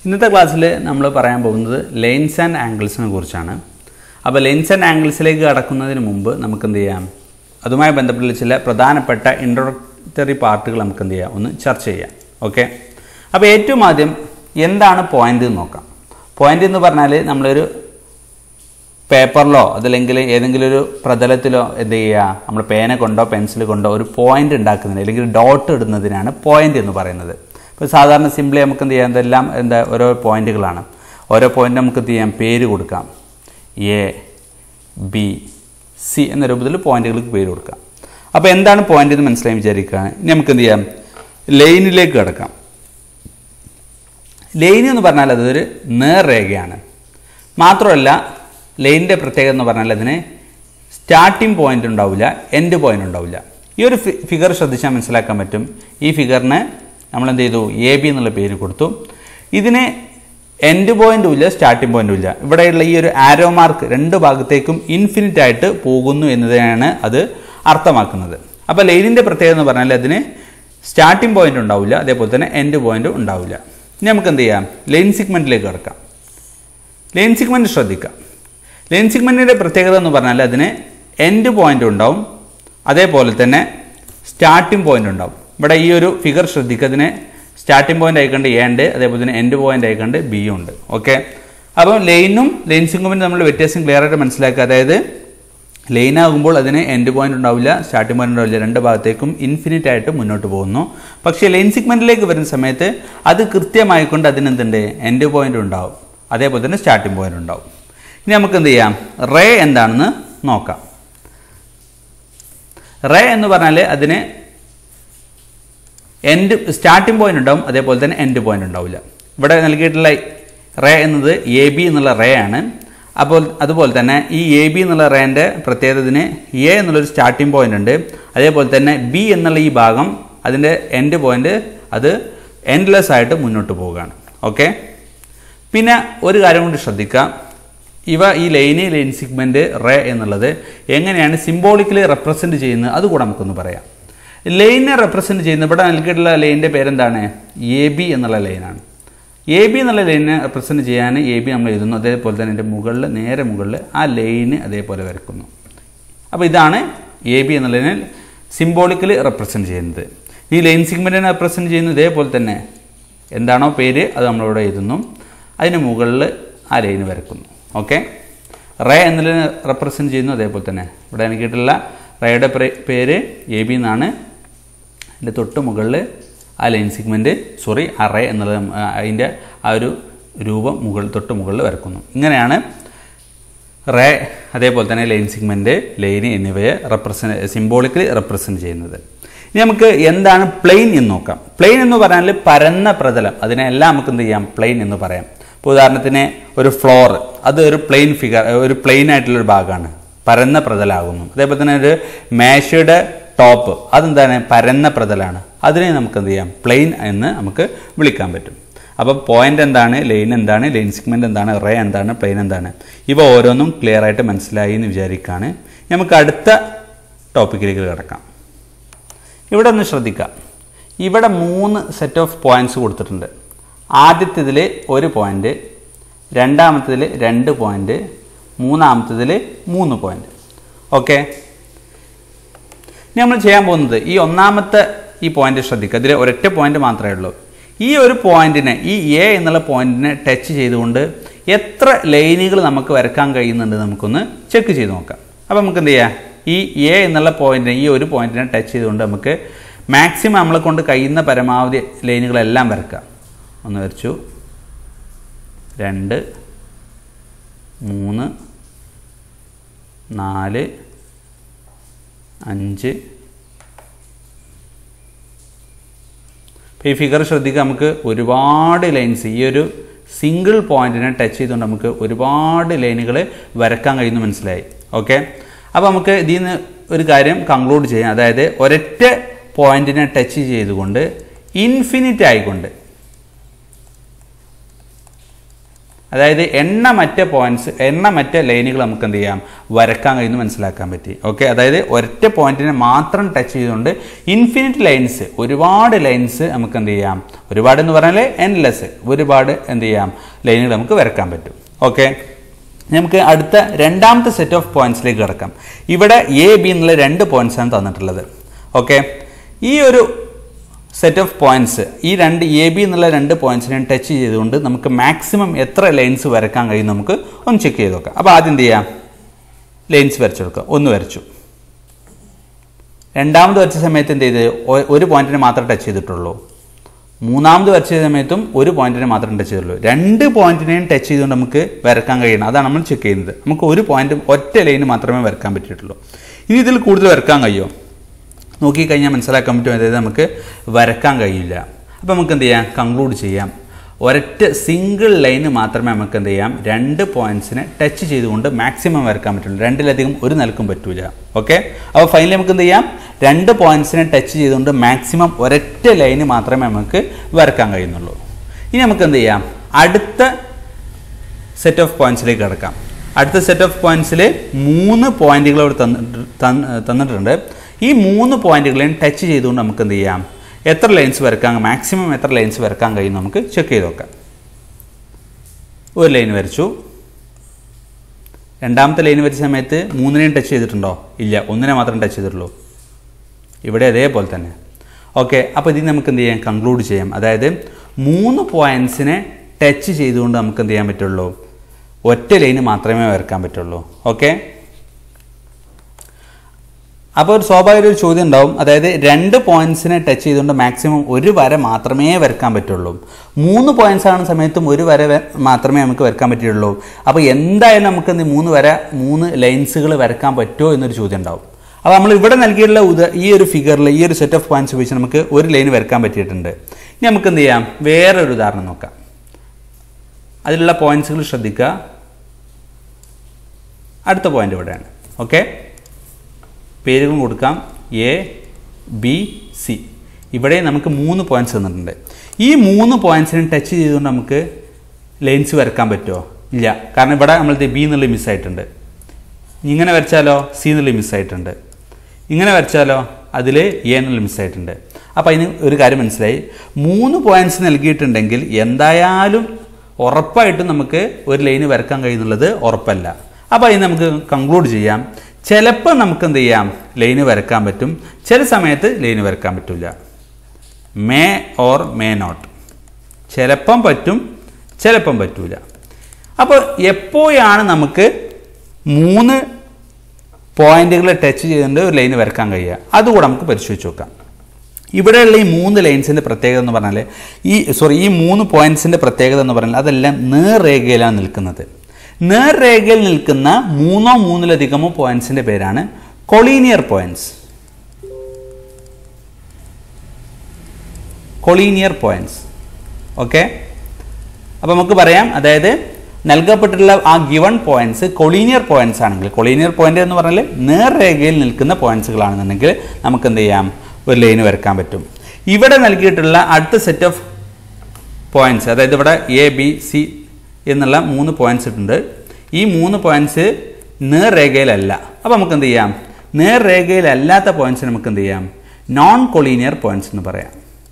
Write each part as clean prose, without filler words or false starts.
ഇന്നത്തെ ക്ലാസ്സിൽ നമ്മൾ പറയാൻ പോകുന്നത് ലൈൻസ് ആൻഡ് ആംഗിൾസിനെ കുറിച്ചാണ്. അപ്പോൾ ലൈൻസ് ആൻഡ് ആംഗിൾസിലേക്ക് കടക്കുന്നതിന് മുമ്പ് നമുക്ക് എന്ത് ചെയ്യാം, അതുമായി ബന്ധപ്പെട്ട ചില പ്രധാനപ്പെട്ട ഇൻട്രോഡക്ടറി പാർട്ടുകൾ നമുക്ക് എന്ത് ചെയ്യാം, ഒന്ന് ചർച്ച ചെയ്യാം. ഓക്കെ, അപ്പോൾ ഏറ്റവും ആദ്യം എന്താണ് പോയിന്റ് എന്ന് നോക്കാം. പോയിന്റ് എന്ന് പറഞ്ഞാൽ നമ്മളൊരു പേപ്പറിലോ അതല്ലെങ്കിൽ ഏതെങ്കിലും ഒരു പ്രതലത്തിലോ എന്ത് ചെയ്യുക, നമ്മൾ പേന കൊണ്ടോ പെൻസിൽ കൊണ്ടോ ഒരു പോയിന്റ് ഉണ്ടാക്കുന്നതിന് അല്ലെങ്കിൽ ഡോട്ട് ഇടുന്നതിനാണ് പോയിന്റ് എന്ന് പറയുന്നത്. ഇപ്പോൾ സാധാരണ സിംപ്ലി നമുക്ക് എന്ത് ചെയ്യാം, ഇതെല്ലാം ഓരോ പോയിന്റുകളാണ്. ഓരോ പോയിന്റ് നമുക്ക് എന്ത് ചെയ്യാം, പേര് കൊടുക്കാം. എ ബി സി എന്ന രൂപത്തിൽ പോയിന്റുകൾക്ക് പേര് കൊടുക്കാം. അപ്പോൾ എന്താണ് പോയിന്റ് എന്ന് മനസ്സിലായി വിചാരിക്കുകയാണ്. ഇനി നമുക്ക് എന്ത് ചെയ്യാം, ലൈനിലേക്ക് കിടക്കാം. ലൈൻ എന്ന് പറഞ്ഞാൽ അതൊരു നേർരേഖയാണ്. മാത്രമല്ല ലൈനിൻ്റെ പ്രത്യേകത എന്ന് പറഞ്ഞാൽ അതിന് സ്റ്റാർട്ടിംഗ് പോയിന്റ് ഉണ്ടാവില്ല, എൻഡ് പോയിന്റ് ഉണ്ടാവില്ല. ഈ ഒരു ഫിഗർ ശ്രദ്ധിച്ചാൽ മനസ്സിലാക്കാൻ പറ്റും. ഈ ഫിഗറിന് നമ്മളെന്ത് ചെയ്തു, എ ബി എന്നുള്ള പേര് കൊടുത്തു. ഇതിന് എൻഡ് പോയിന്റും ഇല്ല, സ്റ്റാർട്ടിംഗ് പോയിന്റും ഇല്ല. ഇവിടെയുള്ള ഈ ഒരു ആരോ മാർക്ക് രണ്ട് ഭാഗത്തേക്കും ഇൻഫിനിറ്റ് ആയിട്ട് പോകുന്നു എന്നതിനാണ് അത് അർത്ഥമാക്കുന്നത്. അപ്പോൾ ലൈനിൻ്റെ പ്രത്യേകത എന്ന് പറഞ്ഞാൽ അതിന് സ്റ്റാർട്ടിംഗ് പോയിന്റ് ഉണ്ടാവില്ല, അതേപോലെ തന്നെ എൻഡ് പോയിന്റും ഉണ്ടാവില്ല. ഇനി നമുക്ക് എന്ത് ചെയ്യാം, ലൈൻ സിഗ്മെന്റിലേക്ക് കിടക്കാം. ലൈൻ സിഗ്മെന്റ് ശ്രദ്ധിക്കാം. ലൈൻ സിഗ്മെന്റിൻ്റെ പ്രത്യേകത എന്ന് പറഞ്ഞാൽ അതിന് എൻഡ് പോയിന്റ് ഉണ്ടാവും, അതേപോലെ തന്നെ സ്റ്റാർട്ടിംഗ് പോയിന്റ് ഉണ്ടാവും. ഇവിടെ ഈ ഒരു ഫിഗർ ശ്രദ്ധിക്കുക, അതിന് സ്റ്റാർട്ടിംഗ് പോയിന്റ് ആയിക്കൊണ്ട് എ ഉണ്ട്, അതേപോലെ തന്നെ എൻഡ് പോയിന്റ് ആയിക്കൊണ്ട് ബി ഉണ്ട്. ഓക്കെ, അപ്പോൾ ലൈനും ലൈൻ സിഗ്മെന്റും നമ്മൾ വ്യത്യാസം ക്ലിയർ ആയിട്ട് മനസ്സിലാക്കുക. അതായത് ലൈൻ ആകുമ്പോൾ അതിന് എൻഡ് പോയിന്റ് ഉണ്ടാവില്ല, സ്റ്റാർട്ടിംഗ് പോയിന്റ് ഉണ്ടാവില്ല, രണ്ട് ഭാഗത്തേക്കും ഇൻഫിനിറ്റ് ആയിട്ട് മുന്നോട്ട് പോകുന്നു. പക്ഷേ ലൈൻ സിഗ്മെന്റിലേക്ക് വരുന്ന സമയത്ത് അത് കൃത്യമായിക്കൊണ്ട് അതിനെന്തുണ്ട്, എൻഡ് പോയിന്റ് ഉണ്ടാവും, അതേപോലെ തന്നെ സ്റ്റാർട്ടിംഗ് പോയിന്റ് ഉണ്ടാവും. ഇനി നമുക്ക് എന്ത് ചെയ്യാം, റേ എന്താണെന്ന് നോക്കാം. റേ എന്ന് പറഞ്ഞാൽ അതിന് സ്റ്റാർട്ടിംഗ് പോയിന്റ് ഉണ്ടാവും, അതേപോലെ തന്നെ എൻഡ് പോയിന്റ് ഉണ്ടാവില്ല. ഇവിടെ നൽകിയിട്ടുള്ള റേ എന്നത് എ ബി എന്നുള്ള റേ ആണ്. അപ്പോൾ അതുപോലെ തന്നെ ഈ എ ബി എന്നുള്ള റേൻ്റെ പ്രത്യേകതത്തിന് എ എന്നുള്ളൊരു സ്റ്റാർട്ടിംഗ് പോയിന്റ് ഉണ്ട്, അതേപോലെ തന്നെ ബി എന്നുള്ള ഈ ഭാഗം അതിൻ്റെ എൻഡ് പോയിന്റ് അത് എൻഡ്ലെസ് ആയിട്ട് മുന്നോട്ട് പോവുകയാണ്. ഓക്കെ, പിന്നെ ഒരു കാര്യം കൂടി ശ്രദ്ധിക്കാം. ഈ ലൈൻ സിഗ്മെന്റ് റേ എന്നുള്ളത് എങ്ങനെയാണ് സിംബോളിക്കലി റെപ്രസെന്റ് ചെയ്യുന്നത് അതുകൂടെ നമുക്കൊന്ന് പറയാം. ലൈനെ റെപ്രസെന്റ് ചെയ്യുന്ന ഇവിടെ നൽകിയിട്ടുള്ള ലൈനിൻ്റെ പേരെന്താണ്, എ ബി എന്നുള്ള ലൈനാണ്. എ ബി എന്നുള്ള ലൈനിനെ റെപ്രസെന്റ് ചെയ്യാൻ എ ബി നമ്മൾ എഴുതുന്നു, അതേപോലെ തന്നെ എൻ്റെ മുകളിൽ നേരെ മുകളിൽ ആ ലൈന് അതേപോലെ വരയ്ക്കുന്നു. അപ്പോൾ ഇതാണ് എ ബി എന്നുള്ള ലൈനിൽ സിംബോളിക്കലി റെപ്രസെന്റ് ചെയ്യുന്നത്. ഈ ലൈൻ സിഗ്മെന്റിനെ റെപ്രസെന്റ് ചെയ്യുന്നത് ഇതേപോലെ തന്നെ എന്താണോ പേര് അത് നമ്മളിവിടെ എഴുതുന്നു, അതിന് മുകളിൽ ആ ലൈന് വരയ്ക്കുന്നു. ഓക്കെ, റേ എന്നതിനെ റെപ്രസെന്റ് ചെയ്യുന്നു, അതേപോലെ തന്നെ ഇവിടെ എനിക്കിട്ടുള്ള റേയുടെ പേര് എ ബി എന്നാണ്. അതിൻ്റെ തൊട്ട് മുകളിൽ ആ ലൈൻ സിഗ്മെന്റ് ആ റേ എന്നുള്ളത് അതിൻ്റെ ആ ഒരു രൂപം തൊട്ട് മുകളിൽ വരക്കുന്നു. ഇങ്ങനെയാണ് റേ അതേപോലെ തന്നെ ലൈൻ സിഗ്മെന്റ്, ലൈൻ എന്നിവയെ സിംബോളിക്കലി റെപ്രസെന്റ് ചെയ്യുന്നത്. ഇനി നമുക്ക് എന്താണ് പ്ലെയിൻ എന്ന് നോക്കാം. പ്ലെയിൻ എന്ന് പറഞ്ഞാൽ പരന്ന പ്രതലം, അതിനെല്ലാം നമുക്ക് എന്ത് ചെയ്യാം, പ്ലെയിൻ എന്ന് പറയാം. ഇപ്പോൾ ഉദാഹരണത്തിന് ഒരു ഫ്ലോർ, അത് ഒരു പ്ലെയിൻ ഫിഗർ, ഒരു പ്ലെയിൻ ആയിട്ടുള്ളൊരു ഭാഗമാണ്, പരന്ന പ്രതലാകുന്നു. അതേപോലെ തന്നെ ഒരു മേശയുടെ ടോപ്പ്, അതെന്താണ്, പരന്ന പ്രതലാണ്. അതിനെ നമുക്ക് എന്ത് ചെയ്യാം, പ്ലെയിൻ എന്ന് നമുക്ക് വിളിക്കാൻ പറ്റും. അപ്പോൾ പോയിന്റ് എന്താണ്, ലൈൻ എന്താണ്, ലൈൻ സിഗ്മെന്റ് എന്താണ്, റേ എന്താണ്, പ്ലെയിൻ എന്താണ്, ഇവ ഓരോന്നും ക്ലിയർ ആയിട്ട് മനസ്സിലായി എന്ന് വിചാരിക്കുകയാണ്. നമുക്ക് അടുത്ത ടോപ്പിക്കിലേക്ക് കിടക്കാം. ഇവിടെ ഒന്ന് ശ്രദ്ധിക്കാം. ഇവിടെ 3 സെറ്റ് ഓഫ് പോയിന്റ്സ് കൊടുത്തിട്ടുണ്ട്. ആദ്യത്തേതിൽ 1 പോയിന്റ്, രണ്ടാമത്തേതിൽ 2 പോയിന്റ്, മൂന്നാമത്തേതിൽ 3 പോയിന്റ്. ഓക്കെ, ഇനി നമ്മൾ ചെയ്യാൻ പോകുന്നത് ഈ ഒന്നാമത്തെ ഈ പോയിന്റ് ശ്രദ്ധിക്കുക. ഇതിൽ ഒരൊറ്റ പോയിന്റ് മാത്രമേ ഉള്ളൂ. ഈ ഒരു പോയിന്റിനെ, ഈ എ എന്നുള്ള പോയിന്റിനെ ടച്ച് ചെയ്തുകൊണ്ട് എത്ര ലൈനുകൾ നമുക്ക് വരയ്ക്കാൻ കഴിയുന്നുണ്ട് നമുക്കൊന്ന് ചെക്ക് ചെയ്ത് നോക്കാം. അപ്പോൾ നമുക്ക് എന്ത് ചെയ്യാം, ഈ എ എന്നുള്ള പോയിന്റിനെ, ഈ ഒരു പോയിന്റിനെ ടച്ച് ചെയ്തുകൊണ്ട് നമുക്ക് മാക്സിമം നമ്മളെ കൊണ്ട് കഴിയുന്ന പരമാവധി ലൈനുകളെല്ലാം വരക്കാം. ഒന്ന് വരച്ചു, 2, 3, 4, 5. ഈ ഫിഗർ ശ്രദ്ധിക്കുക, നമുക്ക് ഒരുപാട് ലൈൻസ് ഈ ഒരു സിംഗിൾ പോയിന്റിനെ ടച്ച് ചെയ്തുകൊണ്ട് നമുക്ക് ഒരുപാട് ലൈനുകൾ വരക്കാൻ കഴിയുന്നു മനസ്സിലായി. ഓക്കെ, അപ്പോൾ നമുക്ക് ഇതിൽ നിന്ന് ഒരു കാര്യം കൺക്ലൂഡ് ചെയ്യാം. അതായത് ഒരൊറ്റ പോയിന്റിനെ ടച്ച് ചെയ്തുകൊണ്ട് ഇൻഫിനിറ്റ് ആയിക്കൊണ്ട്, അതായത് എണ്ണമറ്റ പോയിന്റ്സ്, എണ്ണമറ്റ ലൈനുകൾ നമുക്ക് എന്ത് ചെയ്യാം, വരക്കാൻ കഴിയുന്നു മനസ്സിലാക്കാൻ പറ്റി. ഓക്കെ, അതായത് ഒരൊറ്റ പോയിന്റിനെ മാത്രം ടച്ച് ചെയ്തുകൊണ്ട് ഇൻഫിനിറ്റ് ലൈൻസ്, ഒരുപാട് ലൈൻസ് നമുക്ക് എന്ത് ചെയ്യാം, ഒരുപാട് എന്ന് പറഞ്ഞാൽ എൻലെസ്, ഒരുപാട് എന്ത് ചെയ്യാം ലൈനുകൾ നമുക്ക് വരക്കാൻ പറ്റും. ഓക്കെ, നമുക്ക് അടുത്ത രണ്ടാമത്തെ സെറ്റ് ഓഫ് പോയിന്റ്സിലേക്ക് കിടക്കാം. ഇവിടെ എ ബി എന്നുള്ള 2 പോയിന്റ്സാണ് തന്നിട്ടുള്ളത്. ഓക്കെ, ഈ ഒരു സെറ്റ് ഓഫ് പോയിന്റ്സ്, ഈ എ ബി എന്നുള്ള 2 പോയിന്റ്സിനെ ടച്ച് ചെയ്തുകൊണ്ട് നമുക്ക് മാക്സിമം എത്ര ലൈൻസ് വരക്കാൻ കഴിയും നമുക്ക് ഒന്ന് ചെക്ക് ചെയ്ത് നോക്കാം. അപ്പോൾ ആദ്യം എന്ത് ചെയ്യാം, ലൈൻസ് വരച്ചെടുക്കുക. ഒന്ന് വരച്ചു. രണ്ടാമത് വരച്ച സമയത്ത് എന്ത് ചെയ്ത്, ഒരു പോയിന്റിനെ മാത്രമേ ടച്ച് ചെയ്തിട്ടുള്ളൂ. മൂന്നാമത് വരച്ച സമയത്തും ഒരു പോയിന്റിനെ മാത്രം ടച്ച് ചെയ്തുള്ളൂ. 2 പോയിന്റിനെയും ടച്ച് ചെയ്തുകൊണ്ട് നമുക്ക് വരക്കാൻ കഴിയണം. അതാണ് നമ്മൾ ചെക്ക് ചെയ്യുന്നത്. നമുക്ക് ഒരു പോയിന്റ്, ഒറ്റ ലൈന് മാത്രമേ വരക്കാൻ പറ്റിയിട്ടുള്ളൂ. ഇനി ഇതിൽ കൂടുതൽ വരക്കാൻ കഴിയുമോ നോക്കിക്കഴിഞ്ഞാൽ മനസ്സിലാക്കാൻ പറ്റും, അതായത് നമുക്ക് വരക്കാൻ കഴിയില്ല. അപ്പോൾ നമുക്ക് എന്ത് ചെയ്യാം, കൺക്ലൂഡ് ചെയ്യാം. ഒരൊറ്റ സിംഗിൾ ലൈന് മാത്രമേ നമുക്ക് എന്ത് ചെയ്യാം, 2 പോയിന്റ്സിനെ ടച്ച് ചെയ്തുകൊണ്ട് മാക്സിമം വരക്കാൻ പറ്റുള്ളൂ. 2-ലധികം ഒരു നിലക്കും പറ്റൂല. ഓക്കെ, അപ്പോൾ ഫൈനലി നമുക്ക് എന്ത് ചെയ്യാം, 2 പോയിന്റ്സിനെ ടച്ച് ചെയ്തുകൊണ്ട് മാക്സിമം ഒരൊറ്റ ലൈന് മാത്രമേ നമുക്ക് വരക്കാൻ കഴിയുന്നുള്ളൂ. ഇനി നമുക്ക് എന്ത് ചെയ്യാം, അടുത്ത സെറ്റ് ഓഫ് പോയിന്റ്സിലേക്ക് കിടക്കാം. അടുത്ത സെറ്റ് ഓഫ് പോയിന്റ്സിൽ 3 പോയിന്റുകൾ ഇവിടെ തന്നിട്ടുണ്ട്. ഈ 3 പോയിന്റുകളെയും ടച്ച് ചെയ്തുകൊണ്ട് നമുക്ക് എന്ത് ചെയ്യാം, എത്ര ലൈൻസ് വരക്കാൻ, മാക്സിമം എത്ര ലൈൻസ് വരക്കാൻ കഴിയും നമുക്ക് ചെക്ക് ചെയ്ത് നോക്കാം. ഒരു ലൈൻ വരച്ചു. രണ്ടാമത്തെ ലൈൻ വരച്ച സമയത്ത് 3നെയും ടച്ച് ചെയ്തിട്ടുണ്ടോ? ഇല്ല, 1നെ മാത്രം ടച്ച് ചെയ്തിട്ടുള്ളൂ. ഇവിടെ അതേപോലെ തന്നെ. ഓക്കെ, അപ്പോൾ ഇതിന് നമുക്ക് എന്ത് ചെയ്യാം, കൺക്ലൂഡ് ചെയ്യാം. അതായത് 3 പോയിന്റ്സിനെ ടച്ച് ചെയ്തുകൊണ്ട് നമുക്ക് എന്ത് ചെയ്യാൻ പറ്റുള്ളൂ, ഒറ്റ ലൈന് മാത്രമേ വരക്കാൻ പറ്റുള്ളൂ. ഓക്കെ, അപ്പോൾ ഒരു സ്വാഭാവിക ഒരു ചോദ്യം ഉണ്ടാവും, അതായത് 2 പോയിന്റ്സിനെ ടച്ച് ചെയ്തുകൊണ്ട് മാക്സിമം ഒരു വര മാത്രമേ വരക്കാൻ പറ്റുള്ളൂ. 3 പോയിന്റ്സ് ആകുന്ന സമയത്തും ഒരു വര മാത്രമേ നമുക്ക് വരക്കാൻ പറ്റുള്ളൂ. അപ്പോൾ എന്തായാലും നമുക്ക് 3 ലൈൻസുകൾ വരക്കാൻ പറ്റുമോ എന്നൊരു ചോദ്യം ഉണ്ടാവും. അപ്പോൾ നമ്മൾ ഇവിടെ നൽകിയിട്ടുള്ള ഈ ഒരു ഫിഗറിൽ, ഈ ഒരു സെറ്റ് ഓഫ് പോയിന്റ്സ് ഉപയോഗിച്ച് നമുക്ക് ഒരു ലൈൻ വരക്കാൻ പറ്റിയിട്ടുണ്ട്. ഇനി നമുക്ക് എന്ത് ചെയ്യാം, വേറൊരു ഉദാഹരണം നോക്കാം. അതിലുള്ള പോയിന്റ്സുകൾ ശ്രദ്ധിക്കുക. അടുത്ത പോയിന്റ് ഇവിടെയാണ്. ഓക്കെ, പേരുകൾ കൊടുക്കാം, എ ബി സി. ഇവിടെ നമുക്ക് 3 പോയിന്റ്സ് തന്നിട്ടുണ്ട്. ഈ 3 പോയിന്റ്സിനെ ടച്ച് ചെയ്തുകൊണ്ട് നമുക്ക് ലൈൻസ് വരക്കാൻ പറ്റുമോ? ഇല്ല, കാരണം ഇവിടെ നമ്മൾ ബി എന്നുള്ള മിസ്സായിട്ടുണ്ട്. ഇങ്ങനെ വരച്ചാലോ സി എന്നുള്ള മിസ്സായിട്ടുണ്ട്. ഇങ്ങനെ വരച്ചാലോ അതിൽ എ എന്നുള്ള മിസ്സായിട്ടുണ്ട്. അപ്പോൾ അതിന് ഒരു കാര്യം മനസ്സിലായി, 3 പോയിന്റ്സ് നൽകിയിട്ടുണ്ടെങ്കിൽ എന്തായാലും ഉറപ്പായിട്ടും നമുക്ക് ഒരു ലൈന് വരക്കാൻ കഴിയുന്നുള്ളത് ഉറപ്പല്ല. അപ്പോൾ അതിന് നമുക്ക് കൺക്ലൂഡ് ചെയ്യാം, ചിലപ്പോൾ നമുക്ക് എന്ത് ചെയ്യാം, ലൈന് വരക്കാൻ പറ്റും, ചില സമയത്ത് ലൈന് വരക്കാൻ പറ്റില്ല. മേ ഓർ മേ നോട്ട്, ചിലപ്പം പറ്റും, ചിലപ്പം പറ്റൂല. അപ്പോൾ എപ്പോഴാണ് നമുക്ക് 3 പോയിന്റുകളെ ടച്ച് ചെയ്തുകൊണ്ട് ഒരു ലൈന് വരക്കാൻ കഴിയുക, അതുകൂടെ നമുക്ക് പരിശോധിച്ച് നോക്കാം. ഇവിടെയുള്ള ഈ 3 ലൈൻസിൻ്റെ പ്രത്യേകത എന്ന് പറഞ്ഞാൽ ഈ 3 പോയിന്റ്സിൻ്റെ പ്രത്യേകത എന്ന് പറഞ്ഞാൽ അതെല്ലാം നേർരേഖയിലാണ് നിൽക്കുന്നത്. നേർരേഖയിൽ നിൽക്കുന്ന 3-3-ലധികമോ പോയിന്റ്സിൻ്റെ പേരാണ് collinear points. Collinear points. Okay, അപ്പോൾ നമുക്ക് പറയാം, അതായത് നൽകപ്പെട്ടിട്ടുള്ള ആ ഗിവൺ പോയിന്റ്സ് കൊളീനിയർ പോയിന്റ്സ് ആണെങ്കിൽ, കൊളീനിയർ പോയിന്റ് എന്ന് പറഞ്ഞാൽ നേർരേഖയിൽ നിൽക്കുന്ന പോയിന്റ്സുകളാണെന്നുണ്ടെങ്കിൽ നമുക്ക് എന്ത് ചെയ്യാം, ഒരു ലൈന് വരക്കാൻ പറ്റും. ഇവിടെ നൽകിയിട്ടുള്ള അടുത്ത സെറ്റ് ഓഫ് പോയിന്റ്സ്, അതായത് ഇവിടെ എ ബി സി എന്നുള്ള 3 പോയിന്റ്സ് ഉണ്ട്. ഈ 3 പോയിന്റ്സ് നേർരേഖയിലല്ല. അപ്പോൾ നമുക്ക് എന്ത് ചെയ്യാം, നേർരേഖയിലല്ലാത്ത പോയിന്റ്സ് നമുക്ക് എന്ത് ചെയ്യാം, നോൺ കൊളീനിയർ പോയിന്റ്സ് എന്ന് പറയാം.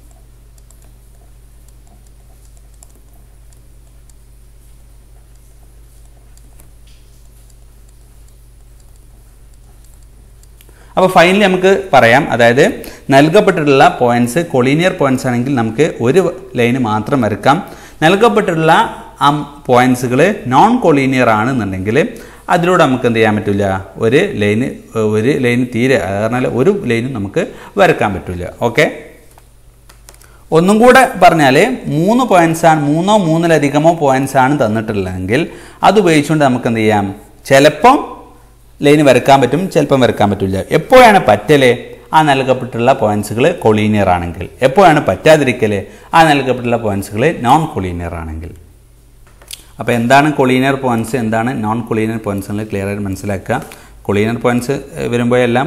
അപ്പോൾ ഫൈനലി നമുക്ക് പറയാം, അതായത് നൽകപ്പെട്ടിട്ടുള്ള പോയിന്റ്സ് കൊളീനിയർ പോയിന്റ്സ് ആണെങ്കിൽ നമുക്ക് ഒരു ലൈന് മാത്രം വരക്കാം. നൽകപ്പെട്ടിട്ടുള്ള ആ പോയിന്റ്സുകൾ നോൺ കൊളീനിയർ ആണെന്നുണ്ടെങ്കിൽ അതിലൂടെ നമുക്ക് എന്ത് ചെയ്യാൻ പറ്റില്ല, ഒരു ലൈന് തീരെ, പറഞ്ഞാൽ ഒരു ലൈനും നമുക്ക് വരക്കാൻ പറ്റില്ല. ഓക്കെ, ഒന്നും കൂടെ പറഞ്ഞാൽ 3 പോയിന്റ്സ് ആണ്, 3-3-ലധികമോ പോയിന്റ്സ് ആണ് തന്നിട്ടുള്ളതെങ്കിൽ അത് ഉപയോഗിച്ചുകൊണ്ട് നമുക്ക് എന്ത് ചെയ്യാം, ചിലപ്പം ലൈന് വരക്കാൻ പറ്റും, ചിലപ്പം വരക്കാൻ പറ്റില്ല. എപ്പോഴാണ് പറ്റല്, ആ നൽകപ്പെട്ടുള്ള പോയിന്റ്സുകൾ കൊളീനിയർ ആണെങ്കിൽ. എപ്പോഴാണ് പറ്റാതിരിക്കൽ, ആ നൽകപ്പെട്ടുള്ള പോയിന്റ്സുകൾ നോൺ കൊളീനിയർ ആണെങ്കിൽ. അപ്പോൾ എന്താണ് കൊളീനിയർ പോയിന്റ്സ്, എന്താണ് നോൺ കൊളീനിയർ പോയിന്റ്സ് എന്ന് ക്ലിയർ ആയിട്ട് മനസ്സിലാക്കുക. കൊളീനിയർ പോയിന്റ്സ് വരുമ്പോഴെല്ലാം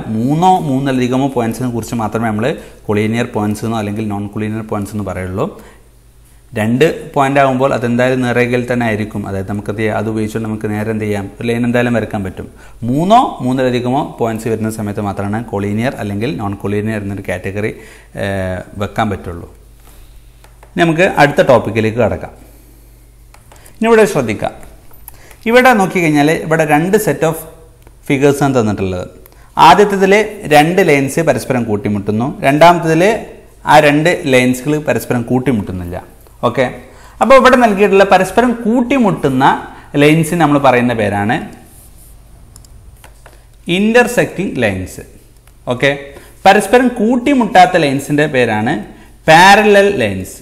3-3-ലധികമോ പോയിന്റ്സിനെ കുറിച്ച് മാത്രമേ നമ്മൾ കൊളീനിയർ പോയിന്റ്സ് എന്നോ അല്ലെങ്കിൽ നോൺ കൊളീനിയർ പോയിന്റ്സ് എന്ന് പറയുള്ളൂ. 2 പോയിന്റ് ആകുമ്പോൾ അതെന്തായാലും നേർരേഖയിൽ തന്നെ ആയിരിക്കും. അതായത് നമുക്കത് അത് ഉപയോഗിച്ചുകൊണ്ട് നമുക്ക് നേരെ എന്ത് ചെയ്യാം, ഒരു ലൈൻ എന്തായാലും വരയ്ക്കാൻ പറ്റും. 3 3-ലധികമോ പോയിന്റ്സ് വരുന്ന സമയത്ത് മാത്രമാണ് കൊളീനിയർ അല്ലെങ്കിൽ നോൺ കൊളീനിയർ എന്നൊരു കാറ്റഗറി വെക്കാൻ പറ്റുള്ളൂ. ഇനി നമുക്ക് അടുത്ത ടോപ്പിക്കിലേക്ക് കടക്കാം. ഇനി ഇവിടെ ശ്രദ്ധിക്കാം, ഇവിടെ നോക്കിക്കഴിഞ്ഞാൽ ഇവിടെ 2 സെറ്റ് ഓഫ് ഫിഗേഴ്സാണ് തന്നിട്ടുള്ളത്. ആദ്യത്തേതിൽ 2 ലൈൻസ് പരസ്പരം കൂട്ടിമുട്ടുന്നു, രണ്ടാമത്തേതിൽ ആ 2 ലൈൻസുകൾ പരസ്പരം കൂട്ടിമുട്ടുന്നില്ല. ഓക്കെ, അപ്പോൾ ഇവിടെ നൽകിയിട്ടുള്ള പരസ്പരം കൂട്ടിമുട്ടുന്ന ലൈൻസിന് നമ്മൾ പറയുന്ന പേരാണ് ഇന്റർസെക്റ്റിംഗ് ലൈൻസ്. ഓക്കെ, പരസ്പരം കൂട്ടിമുട്ടാത്ത ലൈൻസിന്റെ പേരാണ് പാരലൽ ലൈൻസ്.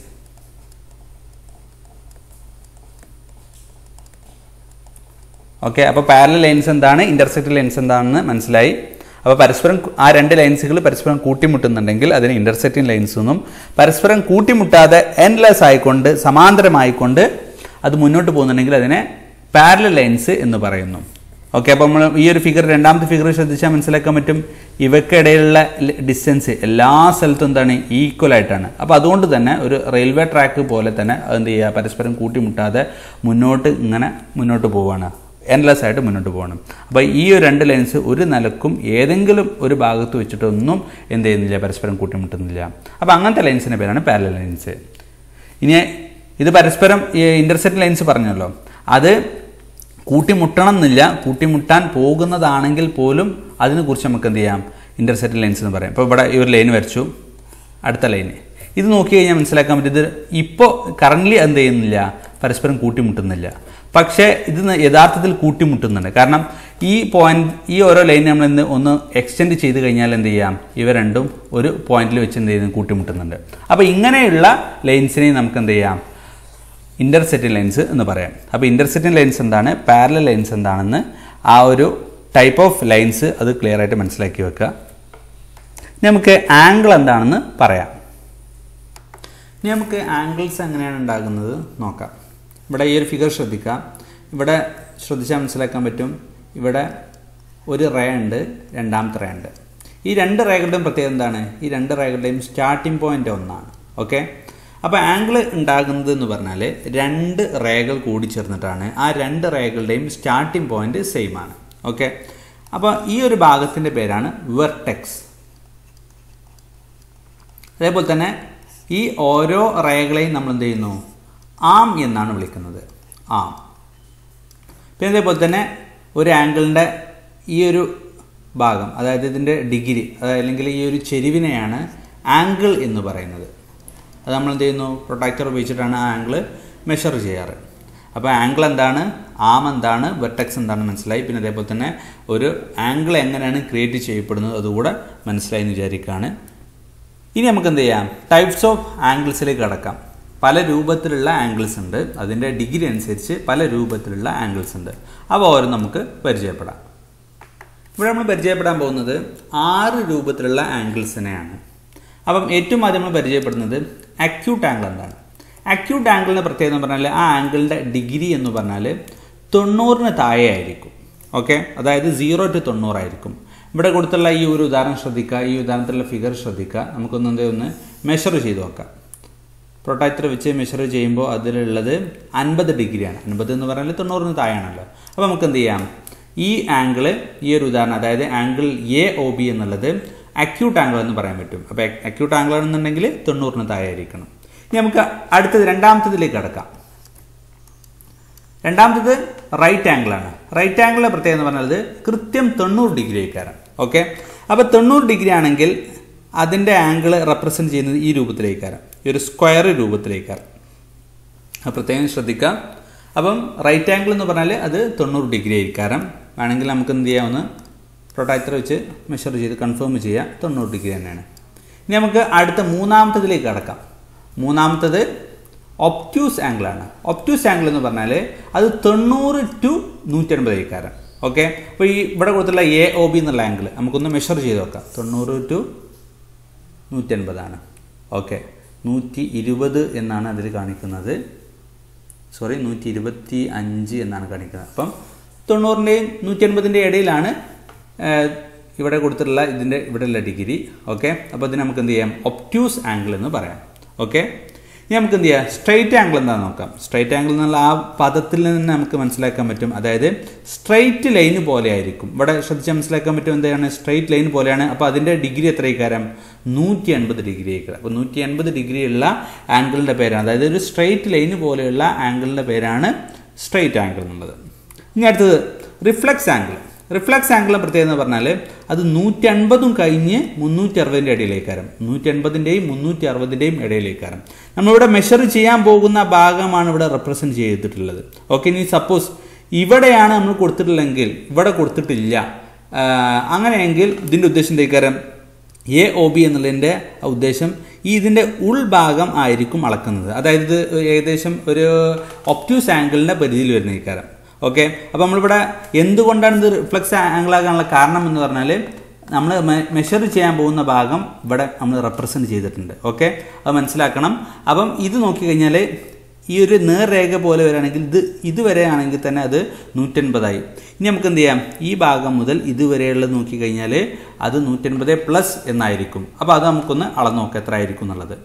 ഓക്കെ, അപ്പോൾ പാരലൽ ലൈൻസ് എന്താണ്, ഇന്റർസെക്റ്റിംഗ് ലൈൻസ് എന്താണെന്ന് മനസ്സിലായി. അപ്പോൾ പരസ്പരം ആ 2 ലൈൻസുകൾ പരസ്പരം കൂട്ടിമുട്ടുന്നുണ്ടെങ്കിൽ അതിന് ഇന്റർസെക്റ്റിംഗ് ലൈൻസ് എന്നും, പരസ്പരം കൂട്ടിമുട്ടാതെ എൻഡ്ലെസ് ആയിക്കൊണ്ട് സമാന്തരമായിക്കൊണ്ട് അത് മുന്നോട്ട് പോകുന്നുണ്ടെങ്കിൽ അതിനെ പാരലൽ ലൈൻസ് എന്ന് പറയുന്നു. ഓക്കെ, അപ്പോൾ നമ്മൾ ഈ ഒരു ഫിഗർ, രണ്ടാമത്തെ ഫിഗർ ശ്രദ്ധിച്ചാൽ മനസ്സിലാക്കാൻ പറ്റും, ഇവയ്ക്കിടയിലുള്ള ഡിസ്റ്റൻസ് എല്ലാ സ്ഥലത്തും എന്താണ്, ഈക്വൽ ആയിട്ടാണ്. അപ്പോൾ അതുകൊണ്ട് തന്നെ ഒരു റെയിൽവേ ട്രാക്ക് പോലെ തന്നെ അതെന്ത് ചെയ്യുക, പരസ്പരം കൂട്ടിമുട്ടാതെ മുന്നോട്ട് പോവുകയാണ്, എൻഡ്ലെസ് ആയിട്ട് മുന്നോട്ട് പോകണം. അപ്പോൾ ഈ 2 ലൈൻസ് ഒരു നിലക്കും ഏതെങ്കിലും ഒരു ഭാഗത്ത് വെച്ചിട്ടൊന്നും എന്ത് ചെയ്യുന്നില്ല, പരസ്പരം കൂട്ടിമുട്ടുന്നില്ല. അപ്പോൾ അങ്ങനത്തെ ലൈൻസിൻ്റെ പേരാണ് പാരലൽ ലൈൻസ്. ഇനി ഇത് പരസ്പരം ഇന്റർസെക്റ്റ് ലൈൻസ് പറഞ്ഞല്ലോ, അത് കൂട്ടിമുട്ടണം എന്നില്ല, കൂട്ടിമുട്ടാൻ പോകുന്നതാണെങ്കിൽ പോലും അതിനെക്കുറിച്ച് നമുക്ക് എന്ത് ചെയ്യാം, ഇന്റർസെക്റ്റ് ലൈൻസ് എന്ന് പറയാം. ഇപ്പോൾ ഇവിടെ ഈ ഒരു ലൈൻ വരച്ചു, അടുത്ത ലൈന്, ഇത് നോക്കി കഴിഞ്ഞാൽ മനസ്സിലാക്കാൻ പറ്റും, ഇത് ഇപ്പോൾ കറൻ്റ്ലി എന്ത് ചെയ്യുന്നില്ല, പരസ്പരം കൂട്ടിമുട്ടുന്നില്ല. പക്ഷേ ഇത് യഥാർത്ഥത്തിൽ കൂട്ടിമുട്ടുന്നുണ്ട്. കാരണം ഈ ഓരോ ലൈൻ നമ്മൾ ഒന്ന് എക്സ്റ്റെൻഡ് ചെയ്ത് കഴിഞ്ഞാൽ എന്ത് ചെയ്യാം, ഇവ രണ്ടും ഒരു പോയിന്റിൽ വെച്ച് എന്ത് ചെയ്യുന്നു, കൂട്ടിമുട്ടുന്നുണ്ട്. അപ്പോൾ ഇങ്ങനെയുള്ള ലൈൻസിനെ നമുക്ക് എന്ത് ചെയ്യാം, ഇന്റർസെക്റ്റിംഗ് ലൈൻസ് എന്ന് പറയാം. അപ്പോൾ ഇന്റർസെക്റ്റിംഗ് ലൈൻസ് എന്താണ്, പാരലൽ ലൈൻസ് എന്താണെന്ന് ആ ഒരു ടൈപ്പ് ഓഫ് ലൈൻസ് അത് ക്ലിയർ ആയിട്ട് മനസ്സിലാക്കി വെക്കുക. നമുക്ക് ആംഗിൾ എന്താണെന്ന് പറയാം. ഇനി നമുക്ക് ആംഗിൾസ് എങ്ങനെയാണ് ഉണ്ടാകുന്നത് നോക്കാം. ഇവിടെ ഈ ഒരു ഫിഗർ ശ്രദ്ധിക്കാം, ഇവിടെ ശ്രദ്ധിച്ചാൽ മനസ്സിലാക്കാൻ പറ്റും, ഇവിടെ ഒരു റേ ഉണ്ട്, രണ്ടാമത്തെ റേ ഉണ്ട്. ഈ 2 റേകളുടെയും പ്രത്യേകത എന്താണ്, ഈ 2 റേകളുടെയും സ്റ്റാർട്ടിംഗ് പോയിന്റ് ഒന്നാണ്. ഓക്കെ, അപ്പോൾ ആംഗിൾ ഉണ്ടാകുന്നത് എന്ന് പറഞ്ഞാൽ 2 റേകൾ കൂടി ചേർന്നിട്ടാണ്, ആ 2 റേകളുടെയും സ്റ്റാർട്ടിംഗ് പോയിന്റ് സെയിം ആണ്. ഓക്കെ, അപ്പോൾ ഈ ഒരു ഭാഗത്തിൻ്റെ പേരാണ് വെർട്ടെക്സ്. അതേപോലെ തന്നെ ഈ ഓരോ റേകളെയും നമ്മൾ എന്ത് ചെയ്യുന്നു, ആം എന്നാണ് വിളിക്കുന്നത്, ആം. പിന്നെ അതേപോലെ തന്നെ ഒരു ആംഗിളിൻ്റെ ഈ ഒരു ഭാഗം, അതായത് ഇതിൻ്റെ ഡിഗ്രി, അല്ലെങ്കിൽ ഈ ഒരു ചെരിവിനെയാണ് ആംഗിൾ എന്ന് പറയുന്നത്. അത് നമ്മൾ എന്ത് ചെയ്യുന്നു, പ്രൊട്ടക്ടർ ഉപയോഗിച്ചിട്ടാണ് ആ ആംഗിൾ മെഷർ ചെയ്യാറ്. അപ്പോൾ ആംഗിൾ എന്താണ്, ആം എന്താണ്, വെർട്ടെക്സ് എന്താണ് മനസ്സിലായി. പിന്നെ അതേപോലെ തന്നെ ഒരു ആംഗിൾ എങ്ങനെയാണ് ക്രിയേറ്റ് ചെയ്യപ്പെടുന്നത് അതുകൂടെ മനസ്സിലായി എന്ന് വിചാരിക്കുകയാണ്. ഇനി നമുക്ക് എന്ത് ചെയ്യാം, ടൈപ്സ് ഓഫ് ആംഗിൾസിലേക്ക് കടക്കാം. പല രൂപത്തിലുള്ള ആംഗിൾസ് ഉണ്ട്, അതിൻ്റെ ഡിഗ്രി അനുസരിച്ച് പല രൂപത്തിലുള്ള ആംഗിൾസ് ഉണ്ട്. അവ ഓരോ നമുക്ക് പരിചയപ്പെടാം. ഇവിടെ നമ്മൾ പരിചയപ്പെടാൻ പോകുന്നത് 6 രൂപത്തിലുള്ള ആംഗിൾസിനെയാണ്. അപ്പം ഏറ്റവും ആദ്യം നമ്മൾ പരിചയപ്പെടുന്നത് അക്യൂട്ട് ആംഗിൾ എന്താണ്. അക്യൂട്ട് ആംഗിളിൻ്റെ പ്രത്യേകത എന്ന് പറഞ്ഞാൽ ആ ആംഗിളിൻ്റെ ഡിഗ്രി എന്ന് പറഞ്ഞാൽ 90-ന് താഴെ ആയിരിക്കും. ഓക്കെ, അതായത് 0 to 90 ആയിരിക്കും. ഇവിടെ കൊടുത്തുള്ള ഈ ഒരു ഉദാഹരണം ശ്രദ്ധിക്കുക, ഈ ഉദാഹരണത്തിലുള്ള ഫിഗർ ശ്രദ്ധിക്കുക. നമുക്കൊന്ന് മെഷർ ചെയ്ത് നോക്കാം. പ്രൊട്ടക്ടർ വെച്ച് മെഷർ ചെയ്യുമ്പോൾ അതിലുള്ളത് 50 ഡിഗ്രിയാണ്. 50 എന്ന് പറഞ്ഞാൽ 90-ന് താഴെയാണല്ലോ. അപ്പോൾ നമുക്ക് എന്ത് ചെയ്യാം, ഈ ആംഗിൾ, ഈ ഒരു ഉദാഹരണം, അതായത് ആംഗിൾ AOB എന്നുള്ളത് അക്യൂട്ട് ആംഗിൾ എന്ന് പറയാൻ പറ്റും. അപ്പോൾ അക്യൂട്ട് ആംഗിൾ ആണെന്നുണ്ടെങ്കിൽ 90-ന് താഴെ ആയിരിക്കണം. ഇനി നമുക്ക് അടുത്തത് രണ്ടാമത്തതിലേക്ക് കടക്കാം. രണ്ടാമത്തത് റൈറ്റ് ആംഗിൾ ആണ്. റൈറ്റ് ആംഗിളിലെ പ്രത്യേകത എന്ന് പറഞ്ഞത് കൃത്യം 90 ഡിഗ്രി ആയിക്കാരം. ഓക്കെ, അപ്പോൾ 90 ഡിഗ്രി ആണെങ്കിൽ അതിൻ്റെ ആംഗിൾ റെപ്രസെൻറ്റ് ചെയ്യുന്നത് ഈ രൂപത്തിലേക്കാരം, ഈ ഒരു സ്ക്വയർ രൂപത്തിലേക്കാരം. അത് പ്രത്യേകം ശ്രദ്ധിക്കാം. അപ്പം റൈറ്റ് ആംഗിൾ എന്ന് പറഞ്ഞാൽ അത് 90 ഡിഗ്രി ആയിരിക്കാരം. വേണമെങ്കിൽ നമുക്ക് എന്ത് ചെയ്യാമെന്ന് പ്രൊട്ടക്ടർ വെച്ച് മെഷർ ചെയ്ത് കൺഫേം ചെയ്യാം, 90 ഡിഗ്രി തന്നെയാണ്. ഇനി നമുക്ക് അടുത്ത മൂന്നാമത്തതിലേക്ക് കടക്കാം. മൂന്നാമത്തത് ഒബ്റ്റ്യൂസ് ആംഗിൾ ആണ്. ഒബ്റ്റ്യൂസ് ആംഗിൾ എന്ന് പറഞ്ഞാൽ അത് 90 to 180 ആയിരിക്കാരം. ഓക്കെ, അപ്പോൾ ഈ ഇവിടെ കൊടുത്തുള്ള AOB എന്നുള്ള ആംഗിൾ നമുക്കൊന്ന് മെഷർ ചെയ്ത് നോക്കാം. 90 to 180 ആണ്. ഓക്കെ, 120 എന്നാണ് അതിൽ കാണിക്കുന്നത്. 125 എന്നാണ് കാണിക്കുന്നത്. അപ്പം 90-ൻ്റെയും 180-ൻ്റെയും ഇടയിലാണ് ഇവിടെ കൊടുത്തിട്ടുള്ള ഇവിടെയുള്ള ഡിഗ്രി. ഓക്കെ, അപ്പോൾ ഇതിന് നമുക്ക് എന്ത് ചെയ്യാം, ഒബ്റ്റ്യൂസ് ആംഗിൾ എന്ന് പറയാം. ഓക്കെ, ഇനി നമുക്ക് എന്ത് ചെയ്യാം, സ്ട്രെയിറ്റ് ആംഗിൾ എന്താണെന്ന് നോക്കാം. സ്ട്രെയിറ്റ് ആംഗിൾ എന്നുള്ള ആ പദത്തിൽ നിന്ന് നമുക്ക് മനസ്സിലാക്കാൻ പറ്റും. അതായത് സ്ട്രെയിറ്റ് ലൈൻ പോലെ ആയിരിക്കും. ഇവിടെ ശ്രദ്ധിച്ച് മനസ്സിലാക്കാൻ പറ്റും എന്താണ്, സ്ട്രെയിറ്റ് ലൈൻ പോലെയാണ്. അപ്പോൾ അതിൻ്റെ ഡിഗ്രി എത്രയ്ക്കാരം, 180 ഡിഗ്രി ആയിരിക്കും. അപ്പോൾ 180 ഡിഗ്രി ഉള്ള ആംഗിളിൻ്റെ പേരാണ്, അതായത് ഒരു സ്ട്രെയിറ്റ് ലൈൻ പോലെയുള്ള ആംഗിളിൻ്റെ പേരാണ് സ്ട്രെയിറ്റ് ആംഗിൾ എന്നുള്ളത്. ഇനി അടുത്തത് റിഫ്ലക്സ് ആംഗിൾ. റിഫ്ലക്സ് ആംഗിളിൻ്റെ പ്രത്യേകത എന്ന് പറഞ്ഞാൽ അത് 180 കഴിഞ്ഞ് 360 ഇടയിലേക്കാരം. 180ൻ്റെയും 360ൻ്റെയും ഇടയിലേക്കാരം. നമ്മളിവിടെ മെഷർ ചെയ്യാൻ പോകുന്ന ഭാഗമാണ് ഇവിടെ റെപ്രസെൻറ്റ് ചെയ്തിട്ടുള്ളത്. ഓക്കെ, ഇനി സപ്പോസ് ഇവിടെയാണ് നമ്മൾ കൊടുത്തിട്ടുള്ളെങ്കിൽ ഇവിടെ കൊടുത്തിട്ടില്ല, അങ്ങനെയെങ്കിൽ ഇതിൻ്റെ ഉദ്ദേശം എന്തായിക്കാരം, AOB എന്നുള്ളതിൻ്റെ ഉദ്ദേശം ഇതിൻ്റെ ഉൾഭാഗം ആയിരിക്കും അളക്കുന്നത്. അതായത് ഏകദേശം ഒരു ഒബ്റ്റ്യൂസ് ആംഗിളിൻ്റെ പരിധിയിൽ വരുന്ന ഇക്കാരം. ഓക്കെ, അപ്പോൾ നമ്മളിവിടെ എന്തുകൊണ്ടാണ് ഇത് റിഫ്ലക്സ് ആംഗിൾ ആകാനുള്ള കാരണം എന്ന് പറഞ്ഞാൽ നമ്മൾ മെഷർ ചെയ്യാൻ പോകുന്ന ഭാഗം ഇവിടെ നമ്മൾ റെപ്രസെൻറ്റ് ചെയ്തിട്ടുണ്ട്. ഓക്കെ, അത് മനസ്സിലാക്കണം. അപ്പം ഇത് നോക്കിക്കഴിഞ്ഞാൽ ഈ ഒരു നേർരേഖ പോലെ വരികയാണെങ്കിൽ ഇതുവരെ ആണെങ്കിൽ തന്നെ അത് 180 ഇനി നമുക്ക് എന്ത് ചെയ്യാം, ഈ ഭാഗം മുതൽ ഇതുവരെയുള്ളത് നോക്കിക്കഴിഞ്ഞാൽ അത് 180+ എന്നായിരിക്കും. അപ്പോൾ അത് നമുക്കൊന്ന് അളന്ന് നോക്കാം എത്ര ആയിരിക്കും എന്നുള്ളത്.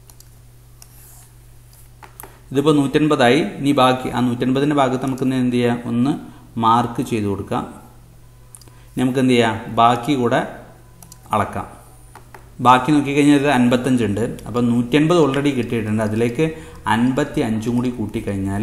ഇതിപ്പോൾ 180 ഇനി ബാക്കി ആ 180ൻ്റെ ഭാഗത്ത് നമുക്ക് എന്ത് ചെയ്യാം, ഒന്ന് മാർക്ക് ചെയ്ത് കൊടുക്കാം. നമുക്ക് എന്ത് ചെയ്യാം, ബാക്കി കൂടെ അളക്കാം. ബാക്കി നോക്കിക്കഴിഞ്ഞാൽ ഇത് 55 ഉണ്ട്. അപ്പം 180 ഓൾറെഡി കിട്ടിയിട്ടുണ്ട്. അതിലേക്ക് 55 കൂടി കൂട്ടിക്കഴിഞ്ഞാൽ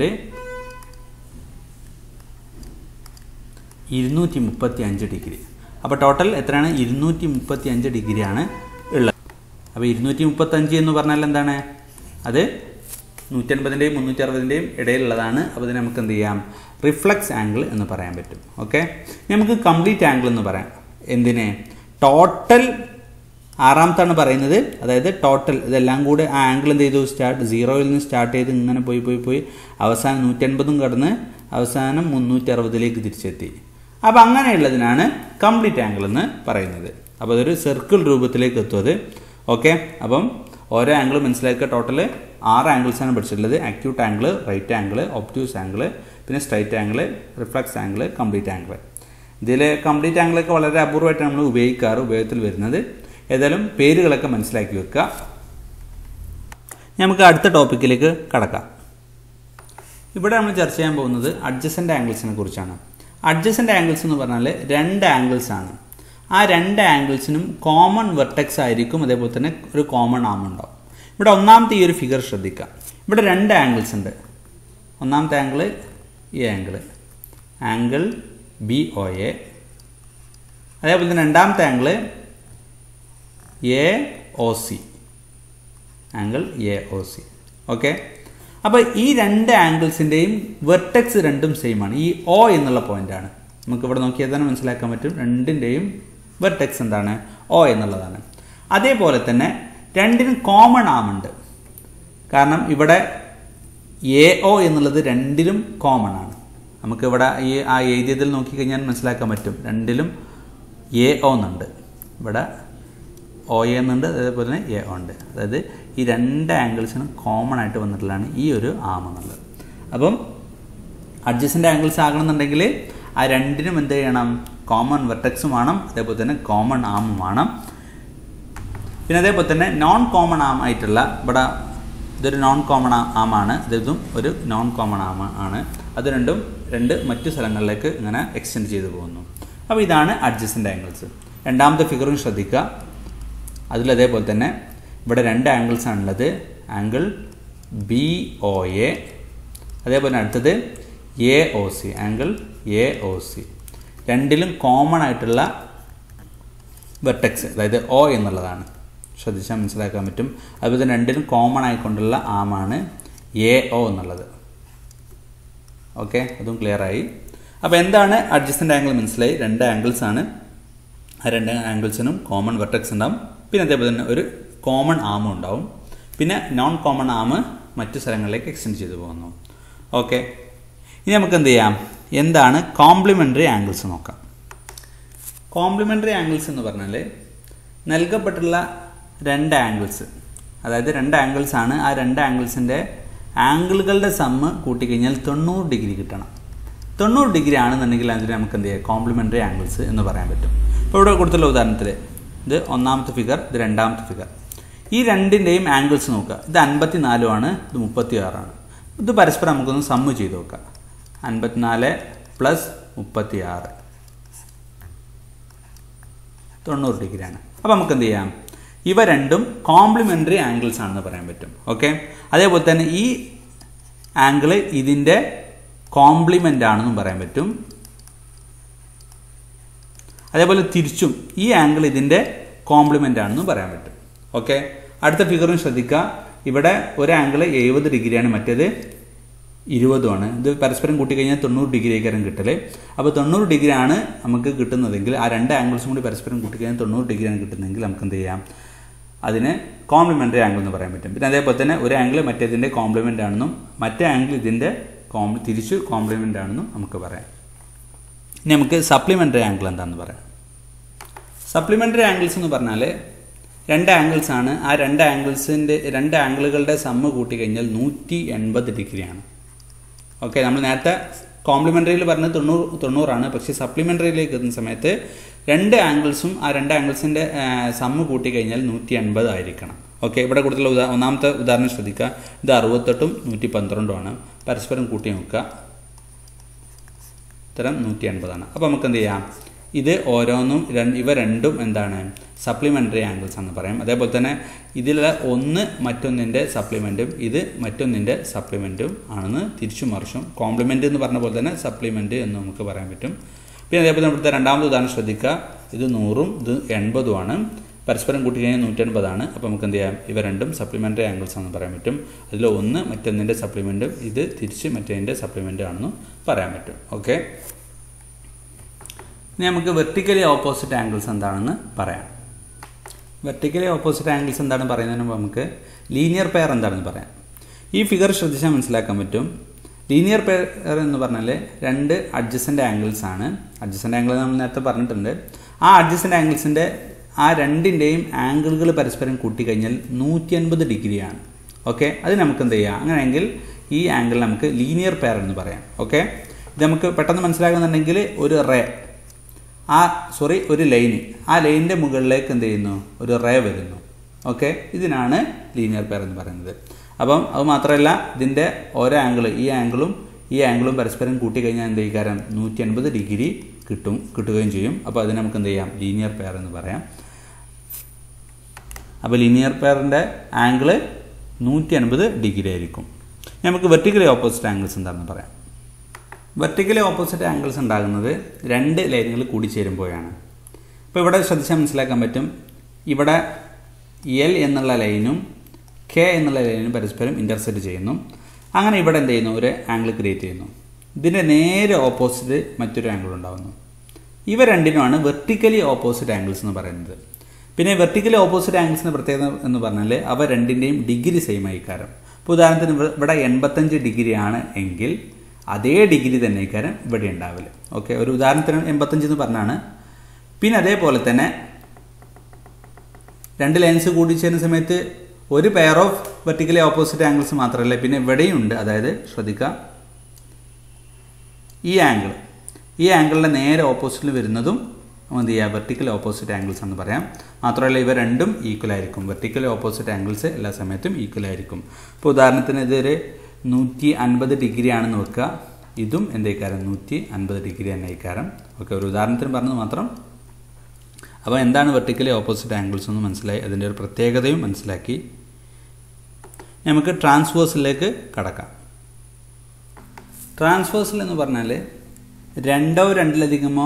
235 ഡിഗ്രി. അപ്പോൾ ടോട്ടൽ എത്രയാണ്, 235 ഡിഗ്രിയാണ് ഉള്ളത്. അപ്പോൾ 235 എന്ന് പറഞ്ഞാൽ എന്താണ്, അത് 180ൻ്റെയും 360ൻ്റെയും ഇടയിലുള്ളതാണ്. അപ്പോൾ ഇതിന് നമുക്ക് എന്ത് ചെയ്യാം, റിഫ്ലക്സ് ആംഗിൾ എന്ന് പറയാൻ പറ്റും. ഓക്കെ, നമുക്ക് കംപ്ലീറ്റ് ആംഗിൾ എന്ന് പറയാം. എന്തിനെ, ടോട്ടൽ ആറാമത്താണ് പറയുന്നത്. അതായത് ടോട്ടൽ ഇതെല്ലാം കൂടി ആ ആംഗിൾ എന്ത് ചെയ്തു, 0-ൽ നിന്ന് സ്റ്റാർട്ട് ചെയ്ത് ഇങ്ങനെ പോയി അവസാനം 180 കടന്ന് അവസാനം 360ലേക്ക് തിരിച്ചെത്തി. അപ്പോൾ അങ്ങനെയുള്ളതിനാണ് കംപ്ലീറ്റ് ആംഗിൾ എന്ന് പറയുന്നത്. അപ്പോൾ അതൊരു സർക്കിൾ രൂപത്തിലേക്ക് എത്തും അത്. ഓക്കെ, അപ്പം ഓരോ ആംഗിൾ മനസ്സിലാക്കുക. ടോട്ടൽ 6 ആംഗിൾസാണ് പഠിച്ചിട്ടുള്ളത്. Acute angle, right angle, obtuse angle, പിന്നെ straight angle, reflex angle, complete angle. ഇതിൽ കംപ്ലീറ്റ് ആംഗിളൊക്കെ വളരെ അപൂർവമായിട്ടാണ് നമ്മൾ ഉപയോഗത്തിൽ വരുന്നത്. ഏതായാലും പേരുകളൊക്കെ മനസ്സിലാക്കി വെക്കുക. നമുക്ക് അടുത്ത ടോപ്പിക്കിലേക്ക് കടക്കാം. ഇവിടെ നമ്മൾ ചർച്ച ചെയ്യാൻ പോകുന്നത് അഡ്ജസൻ്റ് ആംഗിൾസിനെ കുറിച്ചാണ്. അഡ്ജസൻ്റ് ആംഗിൾസ് എന്ന് പറഞ്ഞാൽ 2 ആംഗിൾസ് ആണ്. ആ 2 ആംഗിൾസിനും കോമൺ വെർട്ടെക്സ് ആയിരിക്കും, അതേപോലെ തന്നെ ഒരു കോമൺ ആം ഉണ്ടാവും. ഇവിടെ ഒന്നാമത്തെ ഈ ഒരു ഫിഗർ ശ്രദ്ധിക്കാം. ഇവിടെ 2 ആംഗിൾസ് ഉണ്ട്. ഒന്നാമത്തെ ആംഗിൾ ഈ ആംഗിൾ BOA, അതേപോലെ തന്നെ രണ്ടാമത്തെ angle AOC, angle AOC. Okay, അപ്പോൾ ഈ 2 ആംഗിൾസിൻ്റെയും വെർട്ടെക്സ് രണ്ടും സെയിം ആണ്. ഈ O എന്നുള്ള പോയിൻ്റാണ്. നമുക്കിവിടെ നോക്കിയാൽ തന്നെ മനസ്സിലാക്കാൻ പറ്റും രണ്ടിൻ്റെയും വെർട്ടെക്സ് എന്താണ്, O എന്നുള്ളതാണ്. അതേപോലെ തന്നെ രണ്ടിനും കോമൺ ആമുണ്ട്. കാരണം ഇവിടെ AO എന്നുള്ളത് രണ്ടിലും കോമൺ ആണ്. നമുക്കിവിടെ ആ എഴുതിയതിൽ നോക്കിക്കഴിഞ്ഞാൽ മനസ്സിലാക്കാൻ പറ്റും രണ്ടിലും AO എന്നുണ്ട്. ഇവിടെ OA എന്നുണ്ട്, അതേപോലെ തന്നെ AO ഉണ്ട്. അതായത് ഈ 2 ആംഗിൾസിനും കോമൺ ആയിട്ട് വന്നിട്ടുള്ളതാണ് ഈ ഒരു ആം എന്നുള്ളത്. അപ്പം അഡ്ജസൻ്റ് ആംഗിൾസ് ആകണമെന്നുണ്ടെങ്കിൽ ആ രണ്ടിനും എന്ത് ചെയ്യണം, കോമൺ വെർട്ടെക്സും വേണം, അതേപോലെ തന്നെ കോമൺ ആമും വേണം. പിന്നെ അതേപോലെ തന്നെ നോൺ കോമൺ ആം ആയിട്ടുള്ള ഇവിടെ ഇതൊരു നോൺ കോമൺ ആമാണ്, ഇതും ഒരു നോൺ കോമൺ ആം ആണ്. അത് രണ്ടും മറ്റു സ്ഥലങ്ങളിലേക്ക് ഇങ്ങനെ എക്സ്റ്റെൻഡ് ചെയ്തു പോകുന്നു. അപ്പോൾ ഇതാണ് അഡ്ജസൻ്റ് ആംഗിൾസ്. രണ്ടാമത്തെ ഫിഗറും ശ്രദ്ധിക്കുക. അതിലതേപോലെ തന്നെ ഇവിടെ 2 ആംഗിൾസ് ആണുള്ളത്. ആംഗിൾ BOA, അതേപോലെ അടുത്തത് AOC, ആംഗിൾ AOC. രണ്ടിലും കോമൺ ആയിട്ടുള്ള വെർട്ടെക്സ് അതായത് O എന്നുള്ളതാണ്. ശ്രദ്ധിച്ചാൽ മനസ്സിലാക്കാൻ പറ്റും. അതുപോലെ തന്നെ രണ്ടിലും കോമൺ ആയിക്കൊണ്ടുള്ള ആമാണ് AO എന്നുള്ളത്. ഓക്കെ, അതും ക്ലിയറായി. അപ്പോൾ എന്താണ് അഡ്ജസൻ്റ് ആംഗിൾ മനസ്സിലായി. 2 ആംഗിൾസ് ആണ്. ആ 2 ആംഗിൾസിനും കോമൺ വെർട്ടെക്സ് ഉണ്ടാവും. പിന്നെ അതേപോലെ തന്നെ ഒരു കോമൺ ആമും ഉണ്ടാവും. പിന്നെ നോൺ കോമൺ ആം മറ്റു സ്ഥലങ്ങളിലേക്ക് എക്സ്റ്റെൻഡ് ചെയ്തു പോകുന്നു. ഓക്കെ, ഇനി നമുക്ക് എന്ത് ചെയ്യാം, എന്താണ് കോംപ്ലിമെൻ്ററി ആംഗിൾസ് നോക്കാം. കോംപ്ലിമെൻ്ററി ആംഗിൾസ് എന്ന് പറഞ്ഞാൽ നൽകപ്പെട്ടുള്ള 2 ആംഗിൾസ്, അതായത് 2 ആംഗിൾസ് ആണ്. ആ 2 ആംഗിൾസിൻ്റെ ആംഗിളുകളുടെ സമ്മ് കൂട്ടിക്കഴിഞ്ഞാൽ 90 ഡിഗ്രി കിട്ടണം. 90 ഡിഗ്രി ആണെന്നുണ്ടെങ്കിൽ അതിന് നമുക്ക് എന്ത് ചെയ്യാം, കോംപ്ലിമെൻ്ററി ആംഗിൾസ് എന്ന് പറയാൻ പറ്റും. ഇപ്പോൾ ഇവിടെ കൊടുത്തുള്ള ഉദാഹരണത്തിൽ ഇത് ഒന്നാമത്തെ ഫിഗർ, ഇത് രണ്ടാമത്തെ ഫിഗർ. ഈ രണ്ടിൻ്റെയും ആംഗിൾസ് നോക്കുക. ഇത് 54 ആണ്, ഇത് 36 ആണ്. ഇത് പരസ്പരം നമുക്കൊന്ന് സമ്മ് ചെയ്ത് നോക്കാം. 54 പ്ലസ് 36 90 ഡിഗ്രിയാണ്. അപ്പോൾ നമുക്ക് എന്ത് ചെയ്യാം, ഇവ രണ്ടും കോംപ്ലിമെൻ്ററി ആംഗിൾസ് ആണെന്ന് പറയാൻ പറ്റും. ഓക്കെ, അതേപോലെ തന്നെ ഈ ആംഗിള് ഇതിൻ്റെ കോംപ്ലിമെൻ്റ് ആണെന്നും പറയാൻ പറ്റും. അതേപോലെ തിരിച്ചും ഈ ആംഗിൾ ഇതിൻ്റെ കോംപ്ലിമെൻ്റ് ആണെന്നും പറയാൻ പറ്റും. ഓക്കെ, അടുത്ത ഫിഗറും ശ്രദ്ധിക്കുക. ഇവിടെ ഒരു ആംഗിൾ 70 ഡിഗ്രിയാണ്, മറ്റേത് 20 ആണ്. ഇത് പരസ്പരം കൂട്ടിക്കഴിഞ്ഞാൽ 90 ഡിഗ്രിക്കാരം കിട്ടല്. അപ്പോൾ 90 ഡിഗ്രിയാണ് നമുക്ക് കിട്ടുന്നതെങ്കിൽ, ആ രണ്ട് ആംഗിൾസും കൂടി പരസ്പരം കൂട്ടിക്കഴിഞ്ഞാൽ 90 ഡിഗ്രിയാണ് കിട്ടുന്നതെങ്കിൽ നമുക്ക് എന്ത് ചെയ്യാം, അതിന് കോംപ്ലിമെൻ്ററി ആംഗിൾ എന്ന് പറയാൻ പറ്റും. പിന്നെ അതേപോലെ തന്നെ ഒരു ആംഗിൾ മറ്റേതിൻ്റെ കോംപ്ലിമെൻ്റ് ആണെന്നും മറ്റേ ആംഗിൾ ഇതിൻ്റെ തിരിച്ച് കോംപ്ലിമെൻ്റ് ആണെന്നും നമുക്ക് പറയാം. ഇനി നമുക്ക് സപ്ലിമെൻ്ററി ആംഗിൾ എന്താണെന്ന് പറയാം. സപ്ലിമെൻ്ററി ആംഗിൾസ് എന്ന് പറഞ്ഞാൽ രണ്ട് ആംഗിൾസ് ആണ്. ആ രണ്ട് ആംഗിളുകളുടെ സമ്മ് കൂട്ടിക്കഴിഞ്ഞാൽ 180 ഡിഗ്രിയാണ്. ഓക്കെ, നമ്മൾ നേരത്തെ കോംപ്ലിമെൻ്ററിയിൽ പറഞ്ഞത് 90 പക്ഷേ സപ്ലിമെൻ്ററിയിലേക്ക് എത്തുന്ന സമയത്ത് രണ്ട് ആംഗിൾസും ആ രണ്ട് ആംഗിൾസിൻ്റെ സമ്മ് കൂട്ടിക്കഴിഞ്ഞാൽ 180 ആയിരിക്കണം. ഓക്കെ, ഇവിടെ കൊടുത്തുള്ള ഒന്നാമത്തെ ഉദാഹരണം ശ്രദ്ധിക്കുക. ഇത് 68ഉം 112ഉം ആണ്. പരസ്പരം കൂട്ടി നോക്കുക, ഉത്തരം 180 ആണ്. അപ്പോൾ നമുക്ക് എന്ത് ചെയ്യാം, ഇത് ഓരോന്നും ഇവ രണ്ടും എന്താണ്, സപ്ലിമെൻ്ററി ആംഗിൾസ് എന്ന് പറയാം. അതേപോലെ തന്നെ ഇതിലുള്ള ഒന്ന് മറ്റൊന്നിൻ്റെ സപ്ലിമെൻറ്റും ഇത് മറ്റൊന്നിൻ്റെ സപ്ലിമെൻറ്റും ആണെന്ന് തിരിച്ചും മറിച്ചും കോംപ്ലിമെൻ്റ് എന്ന് പറഞ്ഞ പോലെ തന്നെ സപ്ലിമെൻറ്റ് എന്ന് നമുക്ക് പറയാൻ പറ്റും. പിന്നെ അതേപോലെ ഇവിടുത്തെ രണ്ടാമത്തെ ഉദാഹരണം ശ്രദ്ധിക്കുക. ഇത് 100ഉം ഇത് 80ഉം ആണ്. പരസ്പരം കൂട്ടിക്കഴിഞ്ഞാൽ 180 ആണ്. അപ്പോൾ നമുക്ക് എന്ത് ചെയ്യാം, ഇവ രണ്ടും സപ്ലിമെൻ്ററി ആംഗിൾസ് ആണെന്ന് പറയാൻ പറ്റും. അതിൽ ഒന്ന് മറ്റൊന്നിൻ്റെ സപ്ലിമെൻറ്റും ഇത് തിരിച്ച് മറ്റേതിൻ്റെ സപ്ലിമെൻറ്റും ആണെന്ന് പറയാൻ പറ്റും. ഓക്കെ, ഇനി നമുക്ക് വെർട്ടിക്കലി ഓപ്പോസിറ്റ് ആംഗിൾസ് എന്താണെന്ന് പറയാം. വെർട്ടിക്കലി ഓപ്പോസിറ്റ് ആംഗിൾസ് എന്താണ് പറയുന്നതിന് മുമ്പ് നമുക്ക് ലീനിയർ പെയർ എന്താണെന്ന് പറയാം. ഈ ഫിഗർ ശ്രദ്ധിച്ചാൽ മനസ്സിലാക്കാൻ പറ്റും. ലീനിയർ പെയർ എന്ന് പറഞ്ഞാൽ രണ്ട് അഡ്ജസൻ്റ് ആംഗിൾസ് ആണ്. അഡ്ജസൻ്റ് ആംഗിൾ നമ്മൾ നേരത്തെ പറഞ്ഞിട്ടുണ്ട്. ആ അഡ്ജസൻ്റ് ആംഗിൾസിൻ്റെ ആ രണ്ടിൻ്റെയും ആംഗിളുകൾ പരസ്പരം കൂട്ടിക്കഴിഞ്ഞാൽ 180 ഡിഗ്രിയാണ്. ഓക്കെ, അത് നമുക്ക് എന്ത് ചെയ്യാം, അങ്ങനെയെങ്കിൽ ഈ ആംഗിൾ നമുക്ക് ലീനിയർ പെയർ എന്ന് പറയാം. ഓക്കെ, ഇത് നമുക്ക് പെട്ടെന്ന് മനസ്സിലാക്കുന്നുണ്ടെങ്കിൽ ഒരു ലൈന്, ആ ലൈനിൻ്റെ മുകളിലേക്ക് എന്ത് ചെയ്യുന്നു, ഒരു റേ വരുന്നു. ഓക്കെ, ഇതിനാണ് ലീനിയർ പെയർ എന്ന് പറയുന്നത്. അപ്പം അത് മാത്രമല്ല, ഇതിൻ്റെ ഓരോ ആംഗിൾ ഈ ആംഗിളും പരസ്പരം കൂട്ടിക്കഴിഞ്ഞാൽ എന്ത് ചെയ്യും, 180 ഡിഗ്രി കിട്ടുകയും ചെയ്യും. അപ്പോൾ അതിന് നമുക്ക് എന്ത് ചെയ്യാം, ലീനിയർ പെയർ എന്ന് പറയാം. അപ്പോൾ ലീനിയർ പെയറിൻ്റെ ആംഗിൾ 180 ഡിഗ്രി ആയിരിക്കും. നമുക്ക് വെർട്ടിക്കലി ഓപ്പോസിറ്റ് ആംഗിൾസ് എന്താണെന്ന് പറയാം. വെർട്ടിക്കലി ഓപ്പോസിറ്റ് ആംഗിൾസ് ഉണ്ടാകുന്നത് രണ്ട് ലൈനുകൾ കൂടിച്ചേരുമ്പോഴാണ്. അപ്പോൾ ഇവിടെ ശ്രദ്ധിച്ചാൽ മനസ്സിലാക്കാൻ പറ്റും. ഇവിടെ എൽ എന്നുള്ള ലൈനും കെ എന്നുള്ള ലൈനും പരസ്പരം ഇൻ്റർസെക്റ്റ് ചെയ്യുന്നു. അങ്ങനെ ഇവിടെ എന്ത് ചെയ്യുന്നു, ഒരു ആംഗിൾ ക്രിയേറ്റ് ചെയ്യുന്നു. ഇതിൻ്റെ നേരെ ഓപ്പോസിറ്റ് മറ്റൊരു ആംഗിൾ ഉണ്ടാകുന്നു. ഇവ രണ്ടിനുമാണ് വെർട്ടിക്കലി ഓപ്പോസിറ്റ് ആംഗിൾസ് എന്ന് പറയുന്നത്. പിന്നെ വെർട്ടിക്കലി ഓപ്പോസിറ്റ് ആംഗിൾസിൻ്റെ പ്രത്യേകത എന്ന് പറഞ്ഞാൽ അവ രണ്ടിൻ്റെയും ഡിഗ്രി സെയിം ആയിക്കാരം. ഇപ്പോൾ ഉദാഹരണത്തിന് ഇവിടെ 85 ഡിഗ്രിയാണ് എങ്കിൽ അതേ ഡിഗ്രി തന്നെ ആയിക്കാരം ഇവിടെ ഉണ്ടാവില്ല. ഓക്കെ, ഒരു ഉദാഹരണത്തിന് 85 എന്ന് പറഞ്ഞാണ്. പിന്നെ അതേപോലെ തന്നെ രണ്ട് ലൈൻസ് കൂടി ചേരുന്ന സമയത്ത് ഒരു pair of vertically opposite angles മാത്രമല്ല, പിന്നെ ഇവിടെയും ഉണ്ട്. അതായത് ശ്രദ്ധിക്കുക, ഈ ആംഗിളിൻ്റെ നേരെ ഓപ്പോസിറ്റിൽ വരുന്നതും എന്ത് ചെയ്യുക, വെർട്ടിക്കലി ഓപ്പോസിറ്റ് ആംഗിൾസ് എന്ന് പറയാം. മാത്രമല്ല ഇവ രണ്ടും ഈക്വൽ ആയിരിക്കും. വെർട്ടിക്കലി ഓപ്പോസിറ്റ് ആംഗിൾസ് എല്ലാ സമയത്തും ഈക്വൽ ആയിരിക്കും. ഇപ്പോൾ ഉദാഹരണത്തിന് ഇതൊരു 150 ഡിഗ്രി ആണെന്ന് വെക്കുക. ഇതും എന്തായിക്കാരം 150 ഡിഗ്രി തന്നെ ആയിക്കാരം. ഓക്കെ, ഒരു ഉദാഹരണത്തിന് പറഞ്ഞത് മാത്രം. അപ്പോൾ എന്താണ് വെർട്ടിക്കലി ഓപ്പോസിറ്റ് ആംഗിൾസ് എന്ന് മനസ്സിലായി, അതിൻ്റെ ഒരു പ്രത്യേകതയും മനസ്സിലാക്കി. നമുക്ക് ട്രാൻസ്വേഴ്സിലേക്ക് കടക്കാം. ട്രാൻസ്വേഴ്സൽ എന്ന് പറഞ്ഞാൽ രണ്ടോ രണ്ടിലധികമോ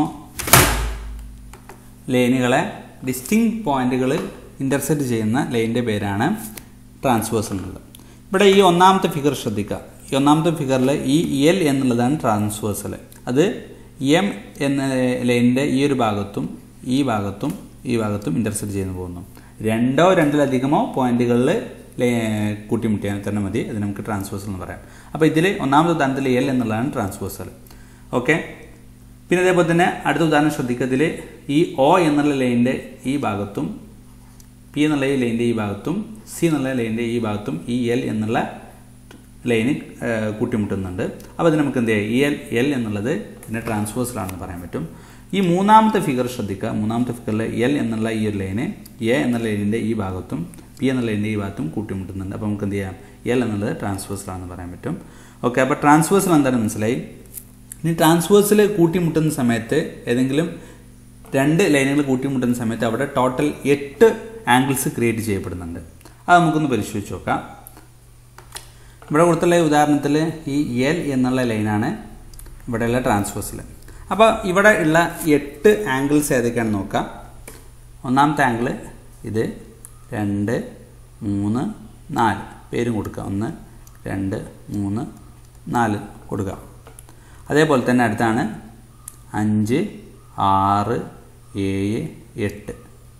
ലൈനുകളെ ഡിസ്റ്റിങ്ക്റ്റ് പോയിന്റുകൾ ഇൻ്റർസെക്റ്റ് ചെയ്യുന്ന ലൈനിൻ്റെ പേരാണ് ട്രാൻസ്വേഴ്സൽ എന്നുള്ളത്. ഇവിടെ ഈ ഒന്നാമത്തെ ഫിഗർ ശ്രദ്ധിക്കുക. ഈ ഒന്നാമത്തെ ഫിഗറിൽ ഈ എൽ എന്നുള്ളതാണ് ട്രാൻസ്വേഴ്സൽ. അത് എം എന്ന ലൈനിൻ്റെ ഈ ഒരു ഭാഗത്തും ഈ ഭാഗത്തും ഇൻ്റർസെക്റ്റ് ചെയ്ത് പോകുന്നു. രണ്ടോ രണ്ടിലധികമോ പോയിന്റുകളിൽ കൂട്ടിമുട്ടിയാൽ തന്നെ മതി, അത് നമുക്ക് ട്രാൻസ്വേഴ്സൽ എന്ന് പറയാം. അപ്പോൾ ഇതിൽ ഒന്നാമത്തെ ഉദാഹരണത്തിൽ എൽ എന്നുള്ളതാണ് ട്രാൻസ്വേഴ്സൽ. ഓക്കെ, പിന്നെ അതേപോലെ തന്നെ അടുത്ത ഉദാഹരണം ശ്രദ്ധിക്കുക. ഇതിൽ ഈ ഒ എന്നുള്ള ലൈനിൻ്റെ ഈ ഭാഗത്തും പി എന്നുള്ള ഈ ലൈനിൻ്റെ ഈ ഭാഗത്തും സി എന്നുള്ള ലൈനിൻ്റെ ഈ ഭാഗത്തും ഈ എൽ എന്നുള്ള ലൈന് കൂട്ടിമുട്ടുന്നുണ്ട്. അപ്പോൾ അത് നമുക്ക് എന്ത് ചെയ്യാം, ഈ എൽ എന്നുള്ളത് പിന്നെ ട്രാൻസ്വേഴ്സലാണെന്ന് പറയാൻ പറ്റും. ഈ മൂന്നാമത്തെ ഫിഗർ ശ്രദ്ധിക്കുക. മൂന്നാമത്തെ ഫിഗറിൽ എൽ എന്നുള്ള ഈ ഒരു ലൈന് എ എന്നുള്ള ലൈനിൻ്റെ ഈ ഭാഗത്തും പി എന്നുള്ള ലൈനിൻ്റെ ഈ ഭാഗത്തും കൂട്ടിമുട്ടുന്നുണ്ട്. അപ്പോൾ നമുക്ക് എന്ത് ചെയ്യാം, എൽ എന്നുള്ളത് ട്രാൻസ്വേഴ്സിലാണെന്ന് പറയാൻ പറ്റും. ഓക്കെ, അപ്പോൾ ട്രാൻസ്വേഴ്സിൽ എന്താണ് മനസ്സിലായി. ഇനി ട്രാൻസ്വേഴ്സിൽ കൂട്ടിമുട്ടുന്ന സമയത്ത് ഏതെങ്കിലും രണ്ട് ലൈനുകൾ കൂട്ടിമുട്ടുന്ന സമയത്ത് അവിടെ ടോട്ടൽ 8 ആംഗിൾസ് ക്രിയേറ്റ് ചെയ്യപ്പെടുന്നുണ്ട്. അത് നമുക്കൊന്ന് പരിശോധിച്ച് നോക്കാം. ഇവിടെ കൊടുത്തുള്ള ഉദാഹരണത്തിൽ ഈ എൽ എന്നുള്ള ലൈനാണ് ഇവിടെയുള്ള ട്രാൻസ്വേഴ്സിൽ. അപ്പോൾ ഇവിടെ ഉള്ള 8 ആംഗിൾസ് ഏതൊക്കെയാണെന്ന് നോക്കാം. ഒന്നാമത്തെ ആംഗിൾ ഇത് 2, 3, 4 പേരും കൊടുക്കുക. 1, 2, 3, 4 കൊടുക്കുക. അതേപോലെ തന്നെ അടുത്താണ് 5, 6, 7, 8.